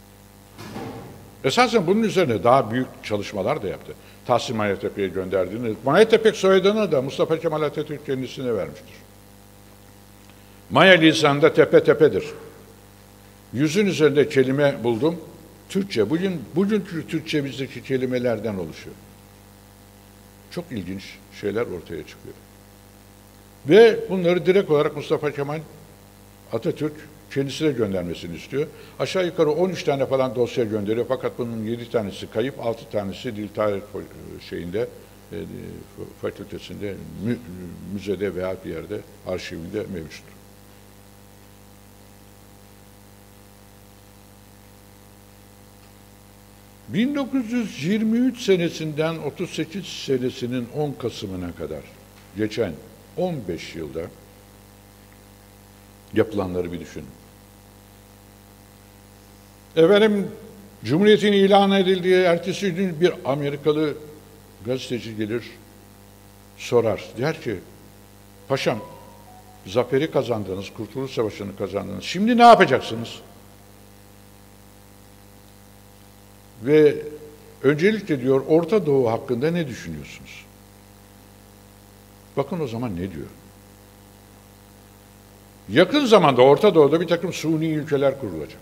Esasen bunun üzerine daha büyük çalışmalar da yaptı. Tahsin Mayatepe'ye gönderdiğini, Mayatepe soyadını da Mustafa Kemal Atatürk kendisine vermiştir. Maya lisanında tepe tepedir. Yüzün üzerinde kelime buldum. Türkçe, bugün, bugünkü Türkçe bizdeki kelimelerden oluşuyor. Çok ilginç şeyler ortaya çıkıyor. Ve bunları direkt olarak Mustafa Kemal Atatürk kendisine göndermesini istiyor. Aşağı yukarı on üç tane falan dosya gönderiyor. Fakat bunun yedi tanesi kayıp, altı tanesi dil tarih şeyinde, e, fakültesinde, mü, müzede veya bir yerde, arşivinde mevcuttur. bin dokuz yüz yirmi üç senesinden otuz sekiz senesinin on Kasım'ına kadar geçen on beş yılda yapılanları bir düşünün. Efendim, Cumhuriyet'in ilan edildiği ertesi gün bir Amerikalı gazeteci gelir, sorar. Der ki, paşam, zaferi kazandınız, Kurtuluş Savaşı'nı kazandınız. Şimdi ne yapacaksınız? Ve öncelikle diyor, Orta Doğu hakkında ne düşünüyorsunuz? Bakın o zaman ne diyor? Yakın zamanda Orta Doğu'da bir takım suni ülkeler kurulacak.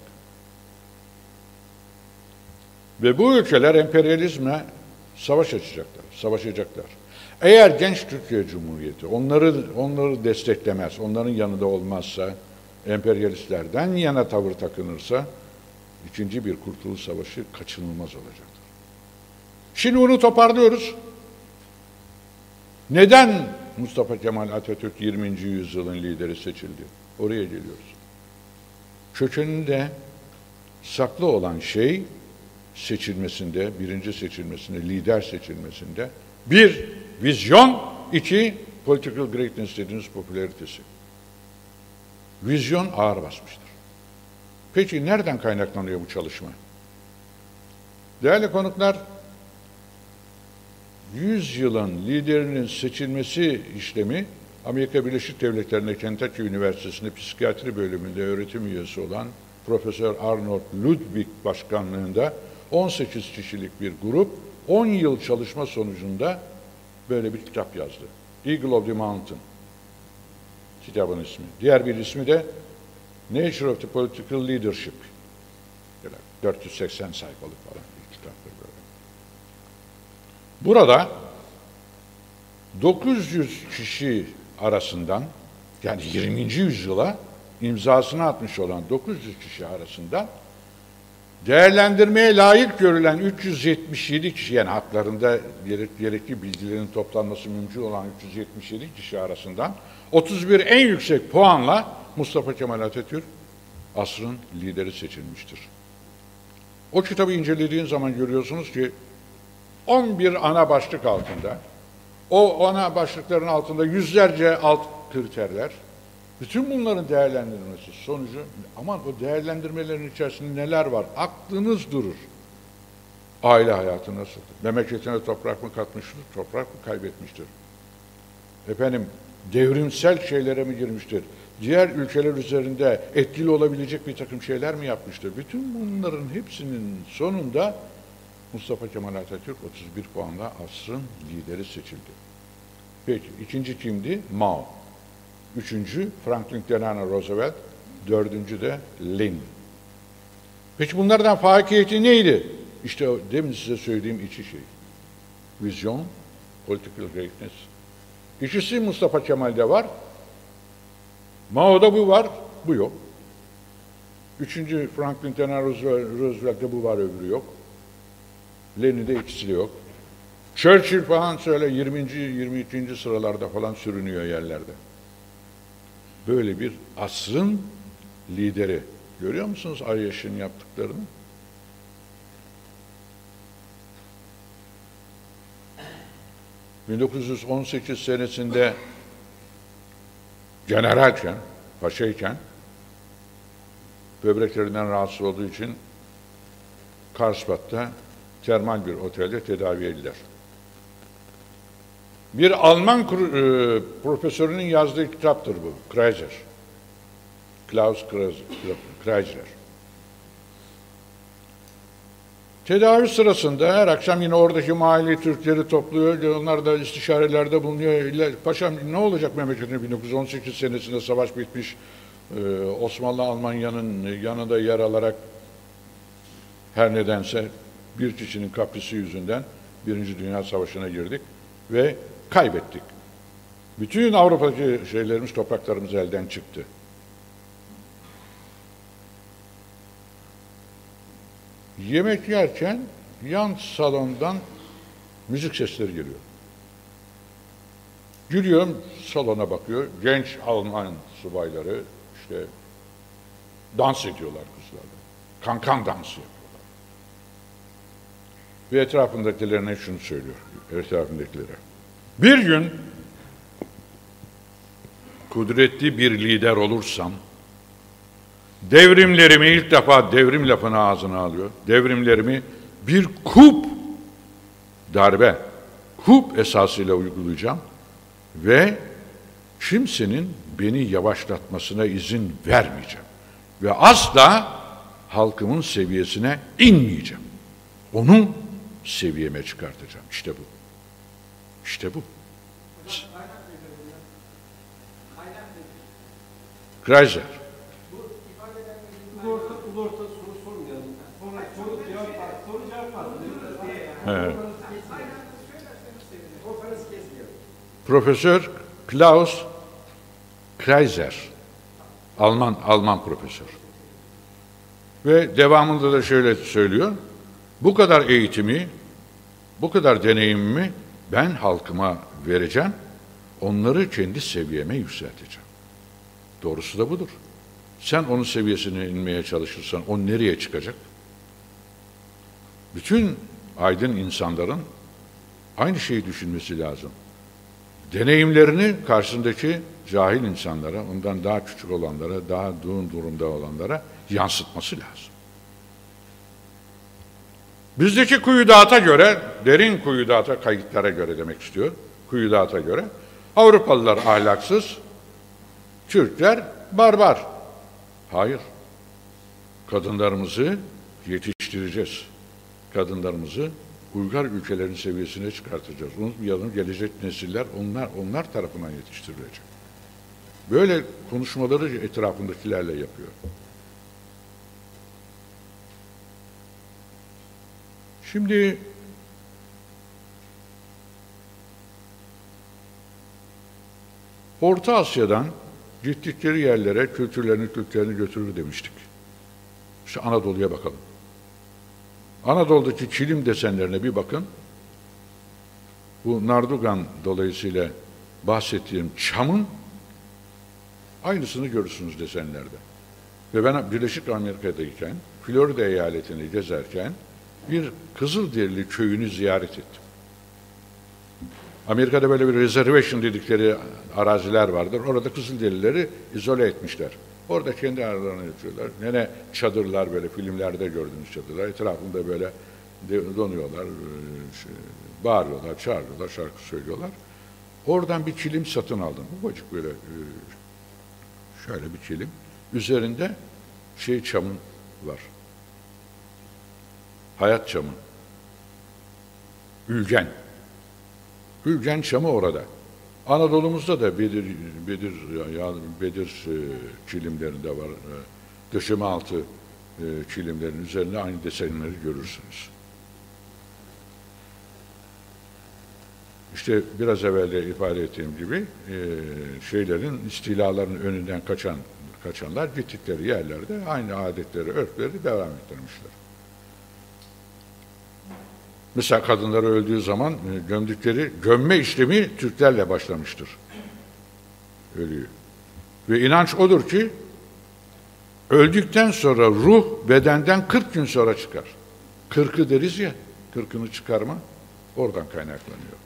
Ve bu ülkeler emperyalizme savaş açacaklar, savaşacaklar. Eğer genç Türkiye Cumhuriyeti onları onları desteklemez, onların yanında olmazsa, emperyalistlerden yana tavır takınırsa, ikinci bir Kurtuluş Savaşı kaçınılmaz olacaktır. Şimdi bunu toparlıyoruz. Neden Mustafa Kemal Atatürk yirminci yüzyılın lideri seçildi? Oraya geliyoruz. Kökeninde saklı olan şey seçilmesinde, birinci seçilmesinde, lider seçilmesinde bir, vizyon, iki, political greatness dediğiniz popülaritesi. Vizyon ağır basmıştır. Peki nereden kaynaklanıyor bu çalışma? Değerli konuklar, yüzyılın liderinin seçilmesi işlemi Amerika Birleşik Devletleri'nde Kentucky Üniversitesi'nde psikiyatri bölümünde öğretim üyesi olan Profesör Arnold Ludwig başkanlığında on sekiz kişilik bir grup on yıl çalışma sonucunda böyle bir kitap yazdı. Eagle of the Mountain kitabın ismi. Diğer bir ismi de Nature of the Political Leadership. dört yüz seksen sayfalık falan bir kitaptır böyle. Burada dokuz yüz kişi arasından, yani yirminci yüzyıla imzasını atmış olan dokuz yüz kişi arasından değerlendirmeye layık görülen üç yüz yetmiş yedi kişi, yani haklarında gerekli bilgilerin toplanması mümkün olan üç yüz yetmiş yedi kişi arasından otuz bir en yüksek puanla Mustafa Kemal Atatürk asrın lideri seçilmiştir. O kitabı incelediğin zaman görüyorsunuz ki on bir ana başlık altında, o ana başlıkların altında yüzlerce alt kriterler, bütün bunların değerlendirilmesi sonucu, aman o değerlendirmelerin içerisinde neler var? Aklınız durur. Aile hayatı nasıldır? Memleketine toprak mı katmıştır, toprak mı kaybetmiştir? Efendim, devrimsel şeylere mi girmiştir? Diğer ülkeler üzerinde etkili olabilecek bir takım şeyler mi yapmıştır? Bütün bunların hepsinin sonunda Mustafa Kemal Atatürk otuz bir puanla asrın lideri seçildi. Peki, ikinci kimdi? Mao. Üçüncü Franklin Delano Roosevelt. Dördüncü de Lenin. Peki bunlardan fakiyeti neydi? İşte o, demin size söylediğim iki şey. Vizyon, political greatness. İkisi Mustafa Kemal'de var. Mao'da bu var, bu yok. Üçüncü Franklin Delano Roosevelt'te bu var, öbürü yok. Lenin'de ikisi de yok. Churchill falan söyle yirminci yirmi ikinci sıralarda falan sürünüyor yerlerde. Böyle bir asrın lideri. Görüyor musunuz Aryaş'ın yaptıklarını? bin dokuz yüz on sekiz senesinde generalken, paşayken böbreklerinden rahatsız olduğu için Karlsbad'da termal bir otelde tedavi edilir. Bir Alman e, profesörünün yazdığı kitaptır bu, Kreiser. Klaus Kreiser. Tedavi sırasında her akşam yine oradaki mahalli Türkleri topluyor, onlar da istişarelerde bulunuyor. Paşam ne olacak memleketinde, bin dokuz yüz on sekiz senesinde savaş bitmiş, e, Osmanlı Almanya'nın yanında yer alarak her nedense bir kişinin kaprisi yüzünden Birinci Dünya Savaşı'na girdik ve kaybettik. Bütün Avrupa'daki şeylerimiz, topraklarımız elden çıktı. Yemek yerken yan salondan müzik sesleri geliyor. Gülüyorum, salona bakıyor. Genç Alman subayları işte dans ediyorlar kızlarla. Kankan dansı yapıyorlar. Ve etrafındakilerine şunu söylüyor. Etrafındakilere. Bir gün kudretli bir lider olursam, devrimlerimi, ilk defa devrim lafını ağzına alıyor. Devrimlerimi bir kup darbe, kup esasıyla uygulayacağım ve kimsenin beni yavaşlatmasına izin vermeyeceğim. Ve asla halkımın seviyesine inmeyeceğim. Onu seviyeme çıkartacağım. İşte bu. İşte bu. Kreiser. Ulu orta, ulu orta soru sormayalım. Sonra soru cevap var. Soru cevap var. Evet. Profesör Klaus Kreiser. Alman Alman profesör. Ve devamında da şöyle söylüyor. Bu kadar eğitimi, bu kadar deneyimimi ben halkıma vereceğim. Onları kendi seviyeme yükselteceğim. Doğrusu da budur. Sen onun seviyesine inmeye çalışırsan o nereye çıkacak? Bütün aydın insanların aynı şeyi düşünmesi lazım. Deneyimlerini karşısındaki cahil insanlara, ondan daha küçük olanlara, daha doğun durumda olanlara yansıtması lazım. Bizdeki kuyudağıta göre, derin kuyudağıta kayıtlara göre demek istiyor, kuyudağıta göre, Avrupalılar ahlaksız, Türkler barbar. Hayır. Kadınlarımızı yetiştireceğiz. Kadınlarımızı uygar ülkelerin seviyesine çıkartacağız. Unutmayalım, gelecek nesiller onlar onlar tarafından yetiştirilecek. Böyle konuşmaları etrafındakilerle yapıyor. Şimdi Orta Asya'dan gittikleri yerlere kültürlerini, kültürlerini götürür demiştik. İşte Anadolu'ya bakalım. Anadolu'daki kilim desenlerine bir bakın. Bu Nardugan dolayısıyla bahsettiğim çamın aynısını görürsünüz desenlerde. Ve ben Birleşik Amerika'dayken, Florida eyaletini gezerken bir Kızılderili köyünü ziyaret ettim. Amerika'da böyle bir reservation dedikleri araziler vardır. Orada Kızılderilileri izole etmişler. Orada kendi aralarına yatıyorlar. Nene çadırlar, böyle filmlerde gördüğünüz çadırlar. Etrafında böyle donuyorlar, bağırıyorlar, çağırıyorlar, şarkı söylüyorlar. Oradan bir kilim satın aldım. Ufacık böyle şöyle bir kilim. Üzerinde şey çamın var. Hayat çamı. Ülgen. Ülgen çamı orada. Anadolu'muzda da Bedir, Bedir, ya, Bedir e, kilimlerinde var. E, döşeme altı e, kilimlerin üzerinde aynı desenleri görürsünüz. İşte biraz evvel de ifade ettiğim gibi e, şeylerin, istilaların önünden kaçan kaçanlar gittikleri yerlerde aynı adetleri, örfleri devam ettirmişler. Mesela kadınları öldüğü zaman e, gömdükleri gömme işlemi Türklerle başlamıştır. Ölüyü. Ve inanç odur ki öldükten sonra ruh bedenden kırk gün sonra çıkar. Kırkı deriz ya, kırkını çıkarma oradan kaynaklanıyor.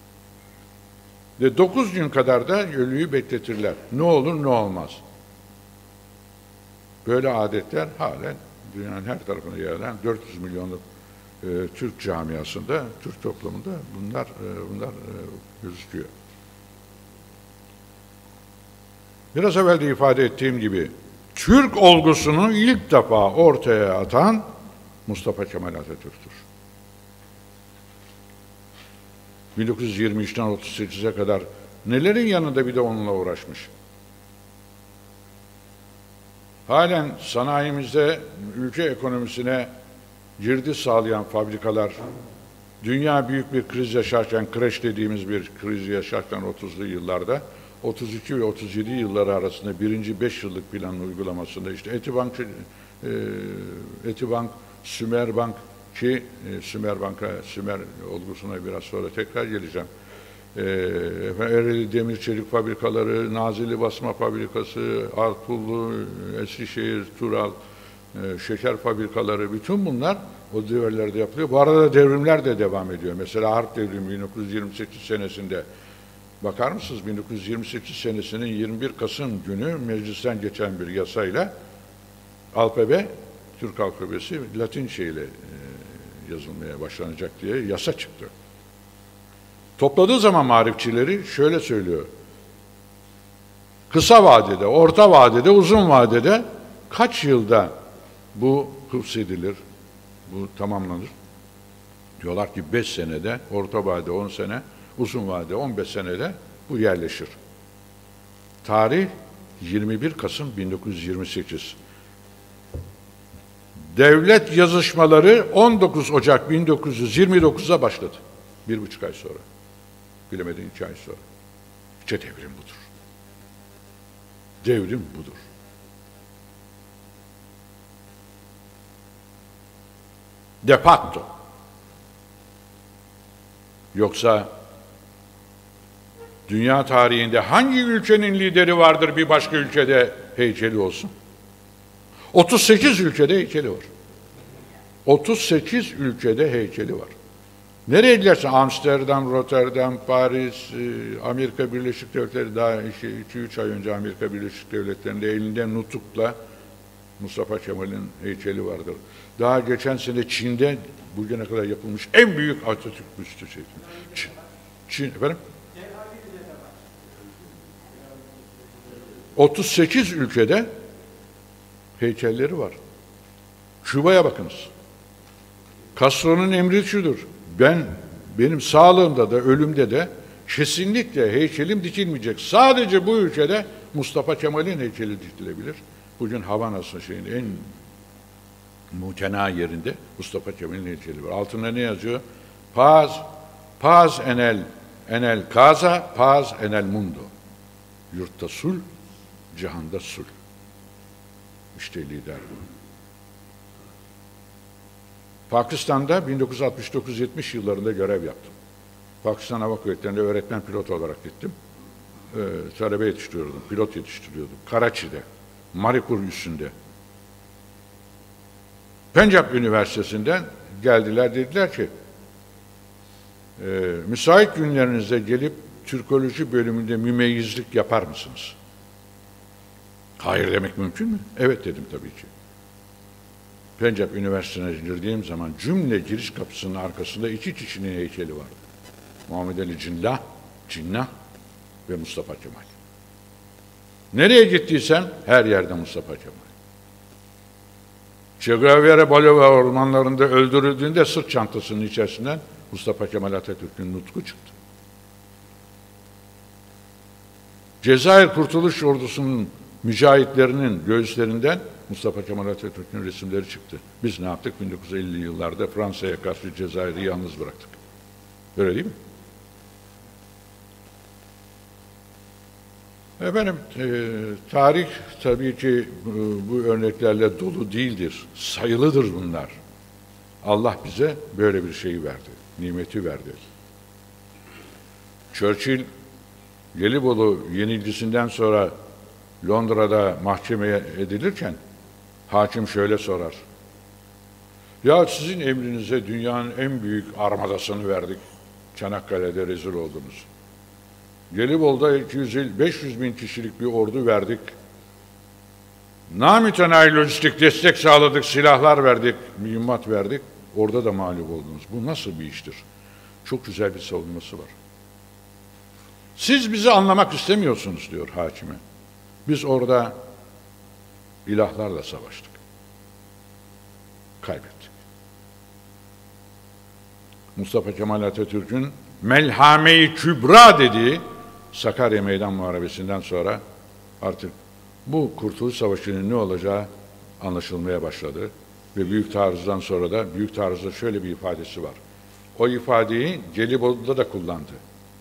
Ve dokuz gün kadar da ölüyü bekletirler. Ne olur ne olmaz. Böyle adetler halen dünyanın her tarafına yayılan dört yüz milyonluk e, Türk camiasında, Türk toplumunda bunlar e, bunlar e, gözüküyor. Biraz evvel de ifade ettiğim gibi Türk olgusunu ilk defa ortaya atan Mustafa Kemal Atatürk'tür. bin dokuz yüz yirmi üçten otuz sekize kadar nelerin yanında bir de onunla uğraşmış. Halen sanayimizde ülke ekonomisine girdi sağlayan fabrikalar, dünya büyük bir kriz yaşarken, crash dediğimiz bir kriz yaşarken otuzlu yıllarda, otuz iki ve otuz yedi yılları arasında birinci beş yıllık planın uygulamasında işte Etibank, e, Etibank, Sümerbank ki e, Sümerbank'a, Sümer olgusuna biraz sonra tekrar geleceğim. E, Ereğli Demir Çelik Fabrikaları, Nazilli Basma Fabrikası, Artullu, Eskişehir, Tural, e, şeker fabrikaları, bütün bunlar o devirlerde yapılıyor. Bu arada devrimler de devam ediyor. Mesela Harp Devrimi bin dokuz yüz yirmi sekiz senesinde bakar mısınız? bin dokuz yüz yirmi sekiz senesinin yirmi bir Kasım günü meclisten geçen bir yasayla alfabe, Türk alfabesi Latince ile e, yazılmaya başlanacak diye yasa çıktı. Topladığı zaman marifçileri şöyle söylüyor. Kısa vadede, orta vadede, uzun vadede kaç yılda bu hıfzedilir, bu tamamlanır? Diyorlar ki beş senede, orta vade on sene, uzun vade on beş senede bu yerleşir. Tarih yirmi bir Kasım bin dokuz yüz yirmi sekiz. Devlet yazışmaları on dokuz Ocak bin dokuz yüz yirmi dokuz'a başladı. Bir buçuk ay sonra. Bilemedin iki ay sonra. İşte devrim budur. Devrim budur. De facto. Yoksa dünya tarihinde hangi ülkenin lideri vardır bir başka ülkede heykeli olsun? otuz sekiz ülkede heykeli var. otuz sekiz ülkede heykeli var. Nereye gidersen Amsterdam, Rotterdam, Paris, Amerika Birleşik Devletleri, daha iki üç ay önce Amerika Birleşik Devletleri'nde elinde nutukla Mustafa Kemal'in heykeli vardır. Daha geçen sene Çin'de bugüne kadar yapılmış en büyük Atatürk büstü çekildi. Çin, Çin efendim? otuz sekiz ülkede heykelleri var. Küba'ya bakınız. Castro'nun emri şudur. Ben, benim sağlığımda da ölümde de kesinlikle heykelim dikilmeyecek. Sadece bu ülkede Mustafa Kemal'in heykeli dikilebilir. Bugün Havana'sın şeyin en mutena yerinde Mustafa Kemal'in heykeli var. Altında ne yazıyor? Paz, paz enel, enel kaza, paz enel mundo. Yurtta sul, cihanda sul. İşte lider bu. Pakistan'da bin dokuz yüz altmış dokuz yetmiş yıllarında görev yaptım. Pakistan Hava Kuvvetleri'nde öğretmen pilot olarak gittim. Ee, talebe yetiştiriyordum, pilot yetiştiriyordum. Karachi'de, Marikur üssünde. Pencap Üniversitesi'nden geldiler, dediler ki e, müsait günlerinizde gelip Türkoloji bölümünde mümeyyizlik yapar mısınız? Hayır demek mümkün mü? Evet dedim tabii ki. Pencap Üniversitesi'ne girdiğim zaman cümle giriş kapısının arkasında iki kişinin heykeli vardı. Muhammed Ali Cinnah, Cinnah ve Mustafa Kemal. Nereye gittiysem her yerde Mustafa Kemal. Che Guevara Bolova ormanlarında öldürüldüğünde sırt çantasının içerisinden Mustafa Kemal Atatürk'ün nutku çıktı. Cezayir Kurtuluş Ordusu'nun mücahitlerinin göğüslerinden Mustafa Kemal Atatürk'ün resimleri çıktı. Biz ne yaptık? bin dokuz yüz elli yıllarda Fransa'ya karşı Cezayir'i yalnız bıraktık. Öyle değil mi? Efendim, e, tarih tabii ki e, bu örneklerle dolu değildir. Sayılıdır bunlar. Allah bize böyle bir şeyi verdi, nimeti verdi. Churchill, Gelibolu yenilgisinden sonra Londra'da mahkemeye edilirken hakim şöyle sorar. Ya sizin emrinize dünyanın en büyük armadasını verdik. Çanakkale'de rezil oldunuz. Gelibolu'da iki yüz beş yüz bin kişilik bir ordu verdik. Namütenayi lojistik destek sağladık, silahlar verdik, mühimmat verdik. Orada da mağlup oldunuz. Bu nasıl bir iştir? Çok güzel bir savunması var. Siz bizi anlamak istemiyorsunuz diyor hakime. Biz orada ilahlarla savaştık. Kaybettik. Mustafa Kemal Atatürk'ün Melhame-i Kübra dediği Sakarya Meydan Muharebesi'nden sonra artık bu Kurtuluş Savaşı'nın ne olacağı anlaşılmaya başladı. Ve Büyük Taarruz'dan sonra da Büyük Taarruz'da şöyle bir ifadesi var. O ifadeyi Gelibolu'da da kullandı.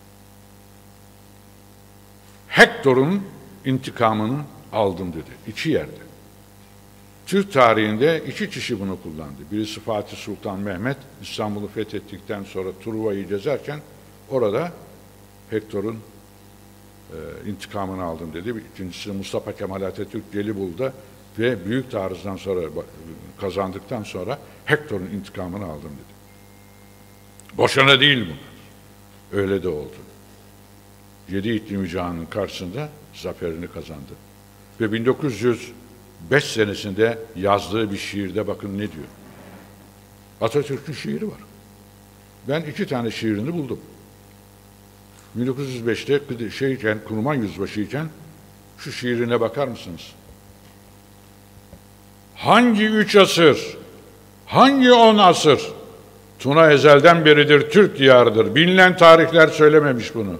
Hektor'un intikamını aldım dedi. İki yerde. Türk tarihinde iki kişi bunu kullandı. Birisi Fatih Sultan Mehmet, İstanbul'u fethettikten sonra Truva'yı gezerken orada Hektor'un e, intikamını aldım dedi. İkincisi Mustafa Kemal Atatürk Gelibolu'da ve Büyük Taarruz'dan sonra kazandıktan sonra Hektor'un intikamını aldım dedi. Boşuna değil bunlar. Öyle de oldu. Yedi iklim cihanının karşısında zaferini kazandı. Ve bin dokuz yüz beş senesinde yazdığı bir şiirde bakın ne diyor. Atatürk'ün şiiri var. Ben iki tane şiirini buldum. bin dokuz yüz beşte şeyken, Kurman Yüzbaşı'yken şu şiirine bakar mısınız? Hangi üç asır, hangi on asır, Tuna ezelden beridir Türk diyarıdır. Bilinen tarihler söylememiş bunu.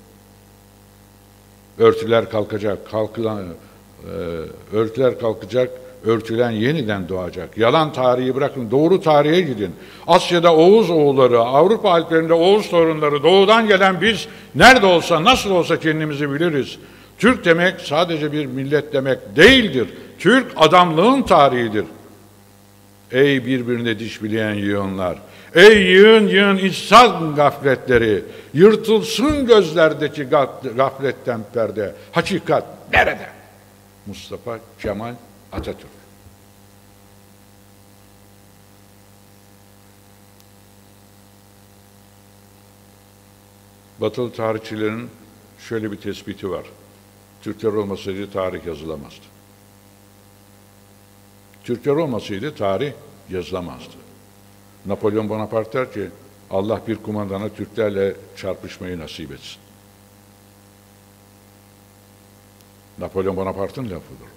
Örtüler kalkacak, kalkılan, e, örtüler kalkacak, örtülen yeniden doğacak. Yalan tarihi bırakın, doğru tarihe gidin. Asya'da Oğuz oğulları, Avrupa Alplerinde Oğuz torunları, doğudan gelen biz nerede olsa, nasıl olsa kendimizi biliriz. Türk demek sadece bir millet demek değildir. Türk adamlığın tarihidir. Ey birbirine diş bileyen yığınlar! Ey yığın yığın insan gafletleri! Yırtılsın gözlerdeki gafletten perde. Hakikat nerede? Mustafa Kemal Atatürk. Batılı tarihçilerin şöyle bir tespiti var. Türkler olmasaydı tarih yazılamazdı. Türkler olmasaydı tarih yazılamazdı. Napolyon Bonaparte der ki, Allah bir kumandana Türklerle çarpışmayı nasip etsin. Napolyon Bonaparte'ın lafıdır.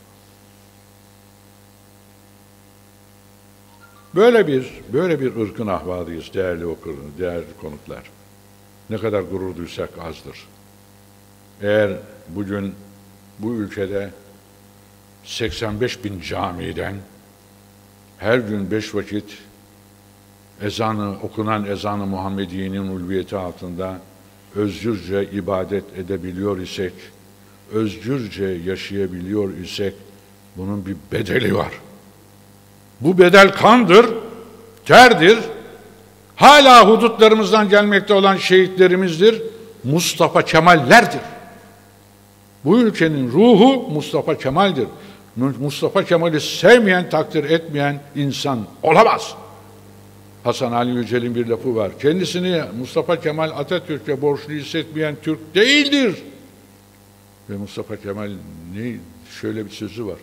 Böyle bir, böyle bir ırkın ahvalıyız değerli okurun, değerli konuklar. Ne kadar gurur duysak azdır. Eğer bugün bu ülkede seksen beş bin camiden her gün beş vakit ezanı, okunan ezanı Muhammediye'nin ulviyeti altında özgürce ibadet edebiliyor isek, özgürce yaşayabiliyor isek bunun bir bedeli var. Bu bedel kandır, terdir, hala hudutlarımızdan gelmekte olan şehitlerimizdir, Mustafa Kemal'lerdir. Bu ülkenin ruhu Mustafa Kemal'dir. Mustafa Kemal'i sevmeyen, takdir etmeyen insan olamaz. Hasan Ali Yücel'in bir lafı var. Kendisini Mustafa Kemal Atatürk'e borçlu hissetmeyen Türk değildir. Ve Mustafa Kemal ne şöyle bir sözü var.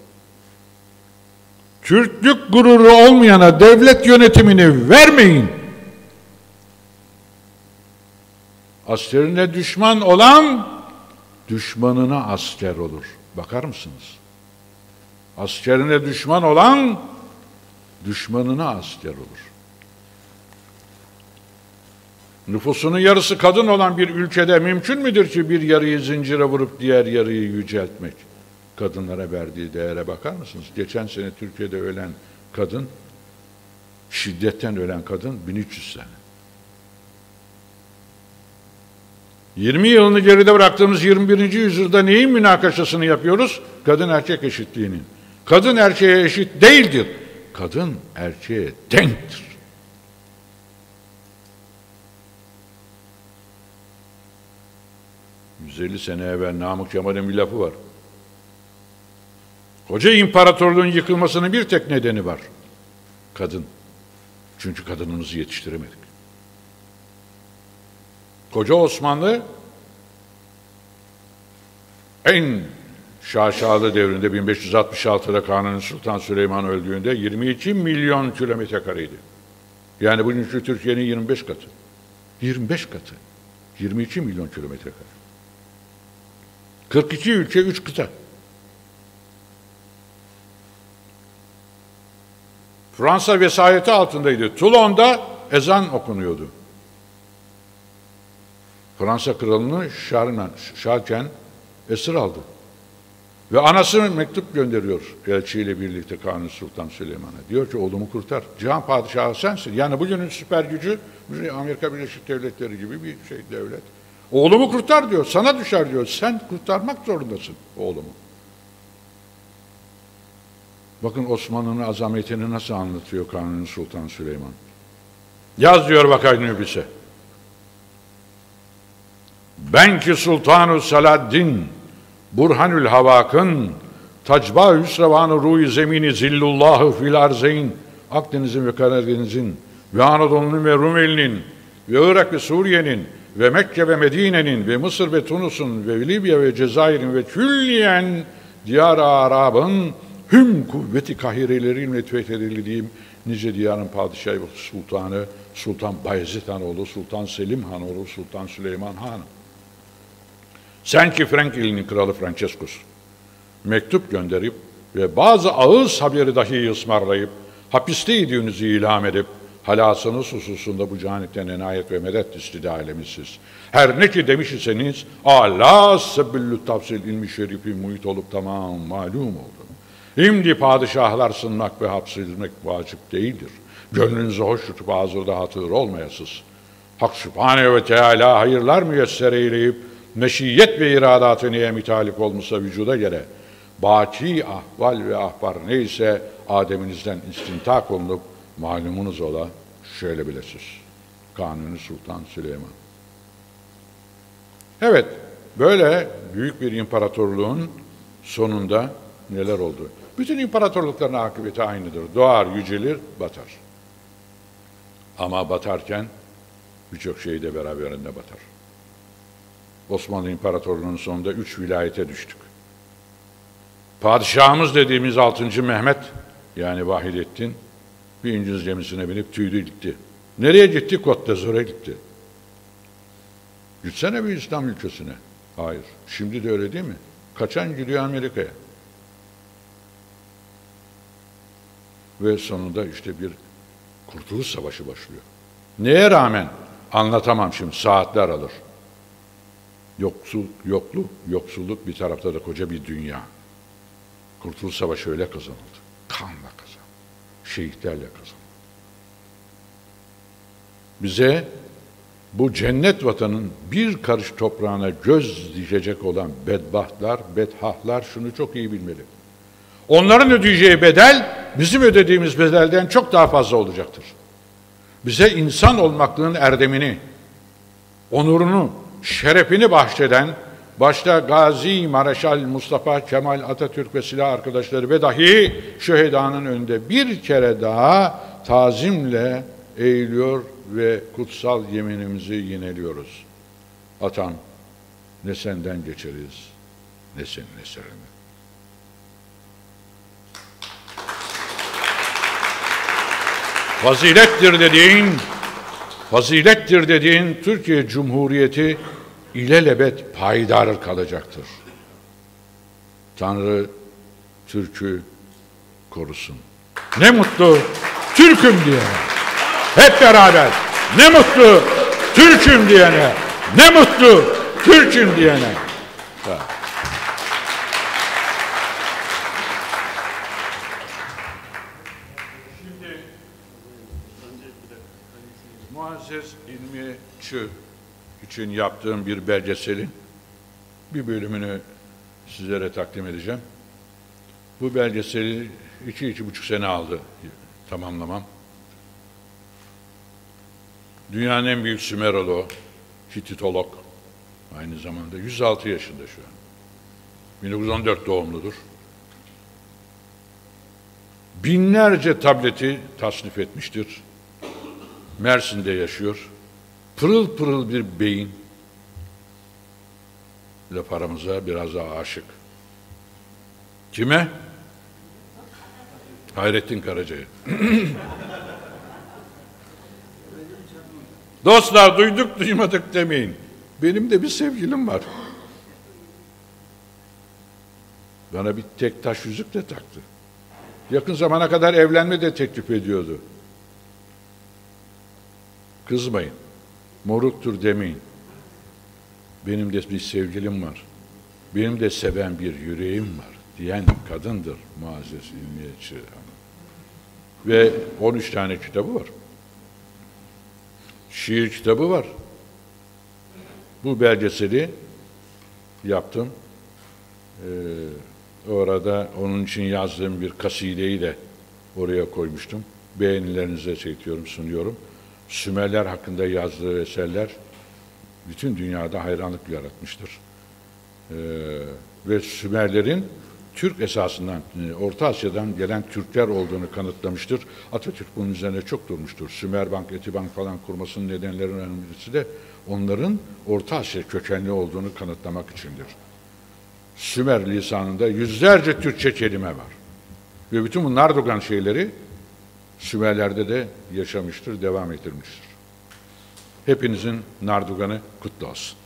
Türklük gururu olmayana devlet yönetimini vermeyin. Askerine düşman olan düşmanına asker olur. Bakar mısınız? Askerine düşman olan düşmanına asker olur. Nüfusunun yarısı kadın olan bir ülkede mümkün müdür ki bir yarıyı zincire vurup diğer yarıyı yüceltmek? kadınlara verdiği değere bakar mısınız? Geçen sene Türkiye'de ölen kadın, şiddetten ölen kadın bin üç yüz tane. yirmi yılını geride bıraktığımız yirmi birinci yüzyılda neyin münakaşasını yapıyoruz? Kadın erkek eşitliğinin. Kadın erkeğe eşit değildir. Kadın erkeğe denktir. yüz elli sene evvel Namık Kemal'in bir lafı var. Koca imparatorluğun yıkılmasının bir tek nedeni var. Kadın. Çünkü kadınımızı yetiştiremedik. Koca Osmanlı en şaşalı devrinde bin beş yüz altmış altıda Kanuni Sultan Süleyman öldüğünde yirmi iki milyon kilometre kareydi. Yani bugünkü Türkiye'nin yirmi beş katı. yirmi beş katı. yirmi iki milyon kilometre kare. kırk iki ülke, üç kıta. Fransa vesayeti altındaydı. Toulon'da ezan okunuyordu. Fransa kralını Şarken esir aldı. Ve anasını mektup gönderiyor elçiyle birlikte Kanuni Sultan Süleyman'a. Diyor ki oğlumu kurtar. Cihan padişahı sensin. Yani bugünün süper gücü Amerika Birleşik Devletleri gibi bir şey devlet. Oğlumu kurtar diyor. Sana düşer diyor. Sen kurtarmak zorundasın oğlumu. Bakın Osmanlı'nın azametini nasıl anlatıyor Kanuni Sultan Süleyman. Yaz diyor bakayım bize. Ben ki Sultan-ı Saladdin, Burhanül Havak'ın, Tacba Hüsrevan-ı Ruh-i Zemini Zillullahı fil arzeyn, Akdeniz'in ve Karadeniz'in ve Anadolu'nun ve Rumeli'nin ve Irak ve Suriye'nin ve Mekke ve Medine'nin ve Mısır ve Tunus'un ve Libya ve Cezayir'in ve külliyen Diyar-ı Arab'ın hüm kuvveti kahireleriyle fethedildiğim nice diyarın padişahı sultanı Sultan Bayezid Hanoğlu, Sultan Selim Hanoğlu, Sultan Süleyman Hanım. Sen ki Franklin'in kralı Francescus mektup gönderip ve bazı ağız haberi dahi ısmarlayıp hapiste idüğünüzü ilan edip halasınız hususunda bu caniyetten enayet ve medet istida alemişsiz. Her ne ki demiş iseniz Allah sebbüllü tafsil ilmi şerifi muhit olup tamam malum oldu. Şimdi padişahlar sınmak ve hapsedilmek vacip değildir. Gönlünüzü hoş tutup hazırda hatır olmayasız. Hak Sübhanehu ve Teala hayırlar müyesser eyleyip meşiyet ve iradat-ı niye mitalik olmuşsa vücuda göre baki ahval ve ahbar neyse Adem'inizden istintak olunup malumunuz ola şöyle bilesiz. Kanuni Sultan Süleyman. Evet, böyle büyük bir imparatorluğun sonunda neler oldu? Bütün imparatorlukların akıbeti aynıdır. Doğar, yücelir, batar. Ama batarken birçok şey de beraberinde batar. Osmanlı İmparatorluğu'nun sonunda üç vilayete düştük. Padişahımız dediğimiz altıncı Mehmet, yani Vahidettin, bir İngiliz gemisine binip tüydü gitti. Nereye gitti? Côte d'Azur'a gitti. Gitsene bir İslam ülkesine. Hayır. Şimdi de öyle değil mi? Kaçan gidiyor Amerika'ya. Ve sonunda işte bir Kurtuluş Savaşı başlıyor. Neye rağmen? Anlatamam şimdi. Saatler alır. Yoksul, yoklu, yoksulluk bir tarafta da koca bir dünya. Kurtuluş Savaşı öyle kazanıldı. Kanla kazanıldı. Şehitlerle kazanıldı. Bize bu cennet vatanın bir karış toprağına göz dikecek olan bedbahtlar, bedhahlar şunu çok iyi bilmeli. Onların ödeyeceği bedel bizim ödediğimiz bedelden çok daha fazla olacaktır. Bize insan olmaklığın erdemini, onurunu, şerefini bahşeden başta Gazi Mareşal Mustafa Kemal Atatürk ve silah arkadaşları ve dahi şühedanın önünde bir kere daha tazimle eğiliyor ve kutsal yeminimizi yineliyoruz. Atam, ne senden geçeriz, ne senin eserine. Fazilettir dediğin, fazilettir dediğin Türkiye Cumhuriyeti ilelebet payidar kalacaktır. Tanrı Türk'ü korusun. Ne mutlu Türk'üm diyene. Hep beraber ne mutlu Türk'üm diyene. Ne mutlu Türk'üm diyene. Ha. kuruluşu için yaptığım bir belgeselin bir bölümünü sizlere takdim edeceğim. Bu belgeseli iki, iki buçuk sene aldı tamamlamam. Dünyanın en büyük Sümeroloğu, Hititolog, aynı zamanda yüz altı yaşında şu an. bin dokuz yüz on dört doğumludur. Binlerce tableti tasnif etmiştir. Mersin'de yaşıyor. Pırıl pırıl bir beyin. Laf aramıza biraz daha aşık. Kime? Hayrettin Karaca'ya. Dostlar, duyduk duymadık demeyin. Benim de bir sevgilim var. Bana bir tek taş yüzük de taktı. Yakın zamana kadar evlenme de teklif ediyordu. Kızmayın. Moruktur demeyin. Benim de bir sevgilim var. Benim de seven bir yüreğim var diyen kadındır Muazzez İlmiyetçi Hanım. Ve on üç tane kitabı var. Şiir kitabı var. Bu belgeseli yaptım. Ee, orada onun için yazdığım bir kasideyi de oraya koymuştum. Beğenilerinize çekiyorum, sunuyorum. Sümerler hakkında yazdığı eserler bütün dünyada hayranlık yaratmıştır. Ee, ve Sümerlerin Türk esasından, Orta Asya'dan gelen Türkler olduğunu kanıtlamıştır. Atatürk bunun üzerine çok durmuştur. Sümer Bank, Etibank falan kurmasının nedenlerinin önemlisi de onların Orta Asya kökenli olduğunu kanıtlamak içindir. Sümer lisanında yüzlerce Türkçe kelime var. Ve bütün bu Nardogan şeyleri Sümerlerde de yaşamıştır, devam ettirmiştir. Hepinizin Nardogan'ı kutlu olsun.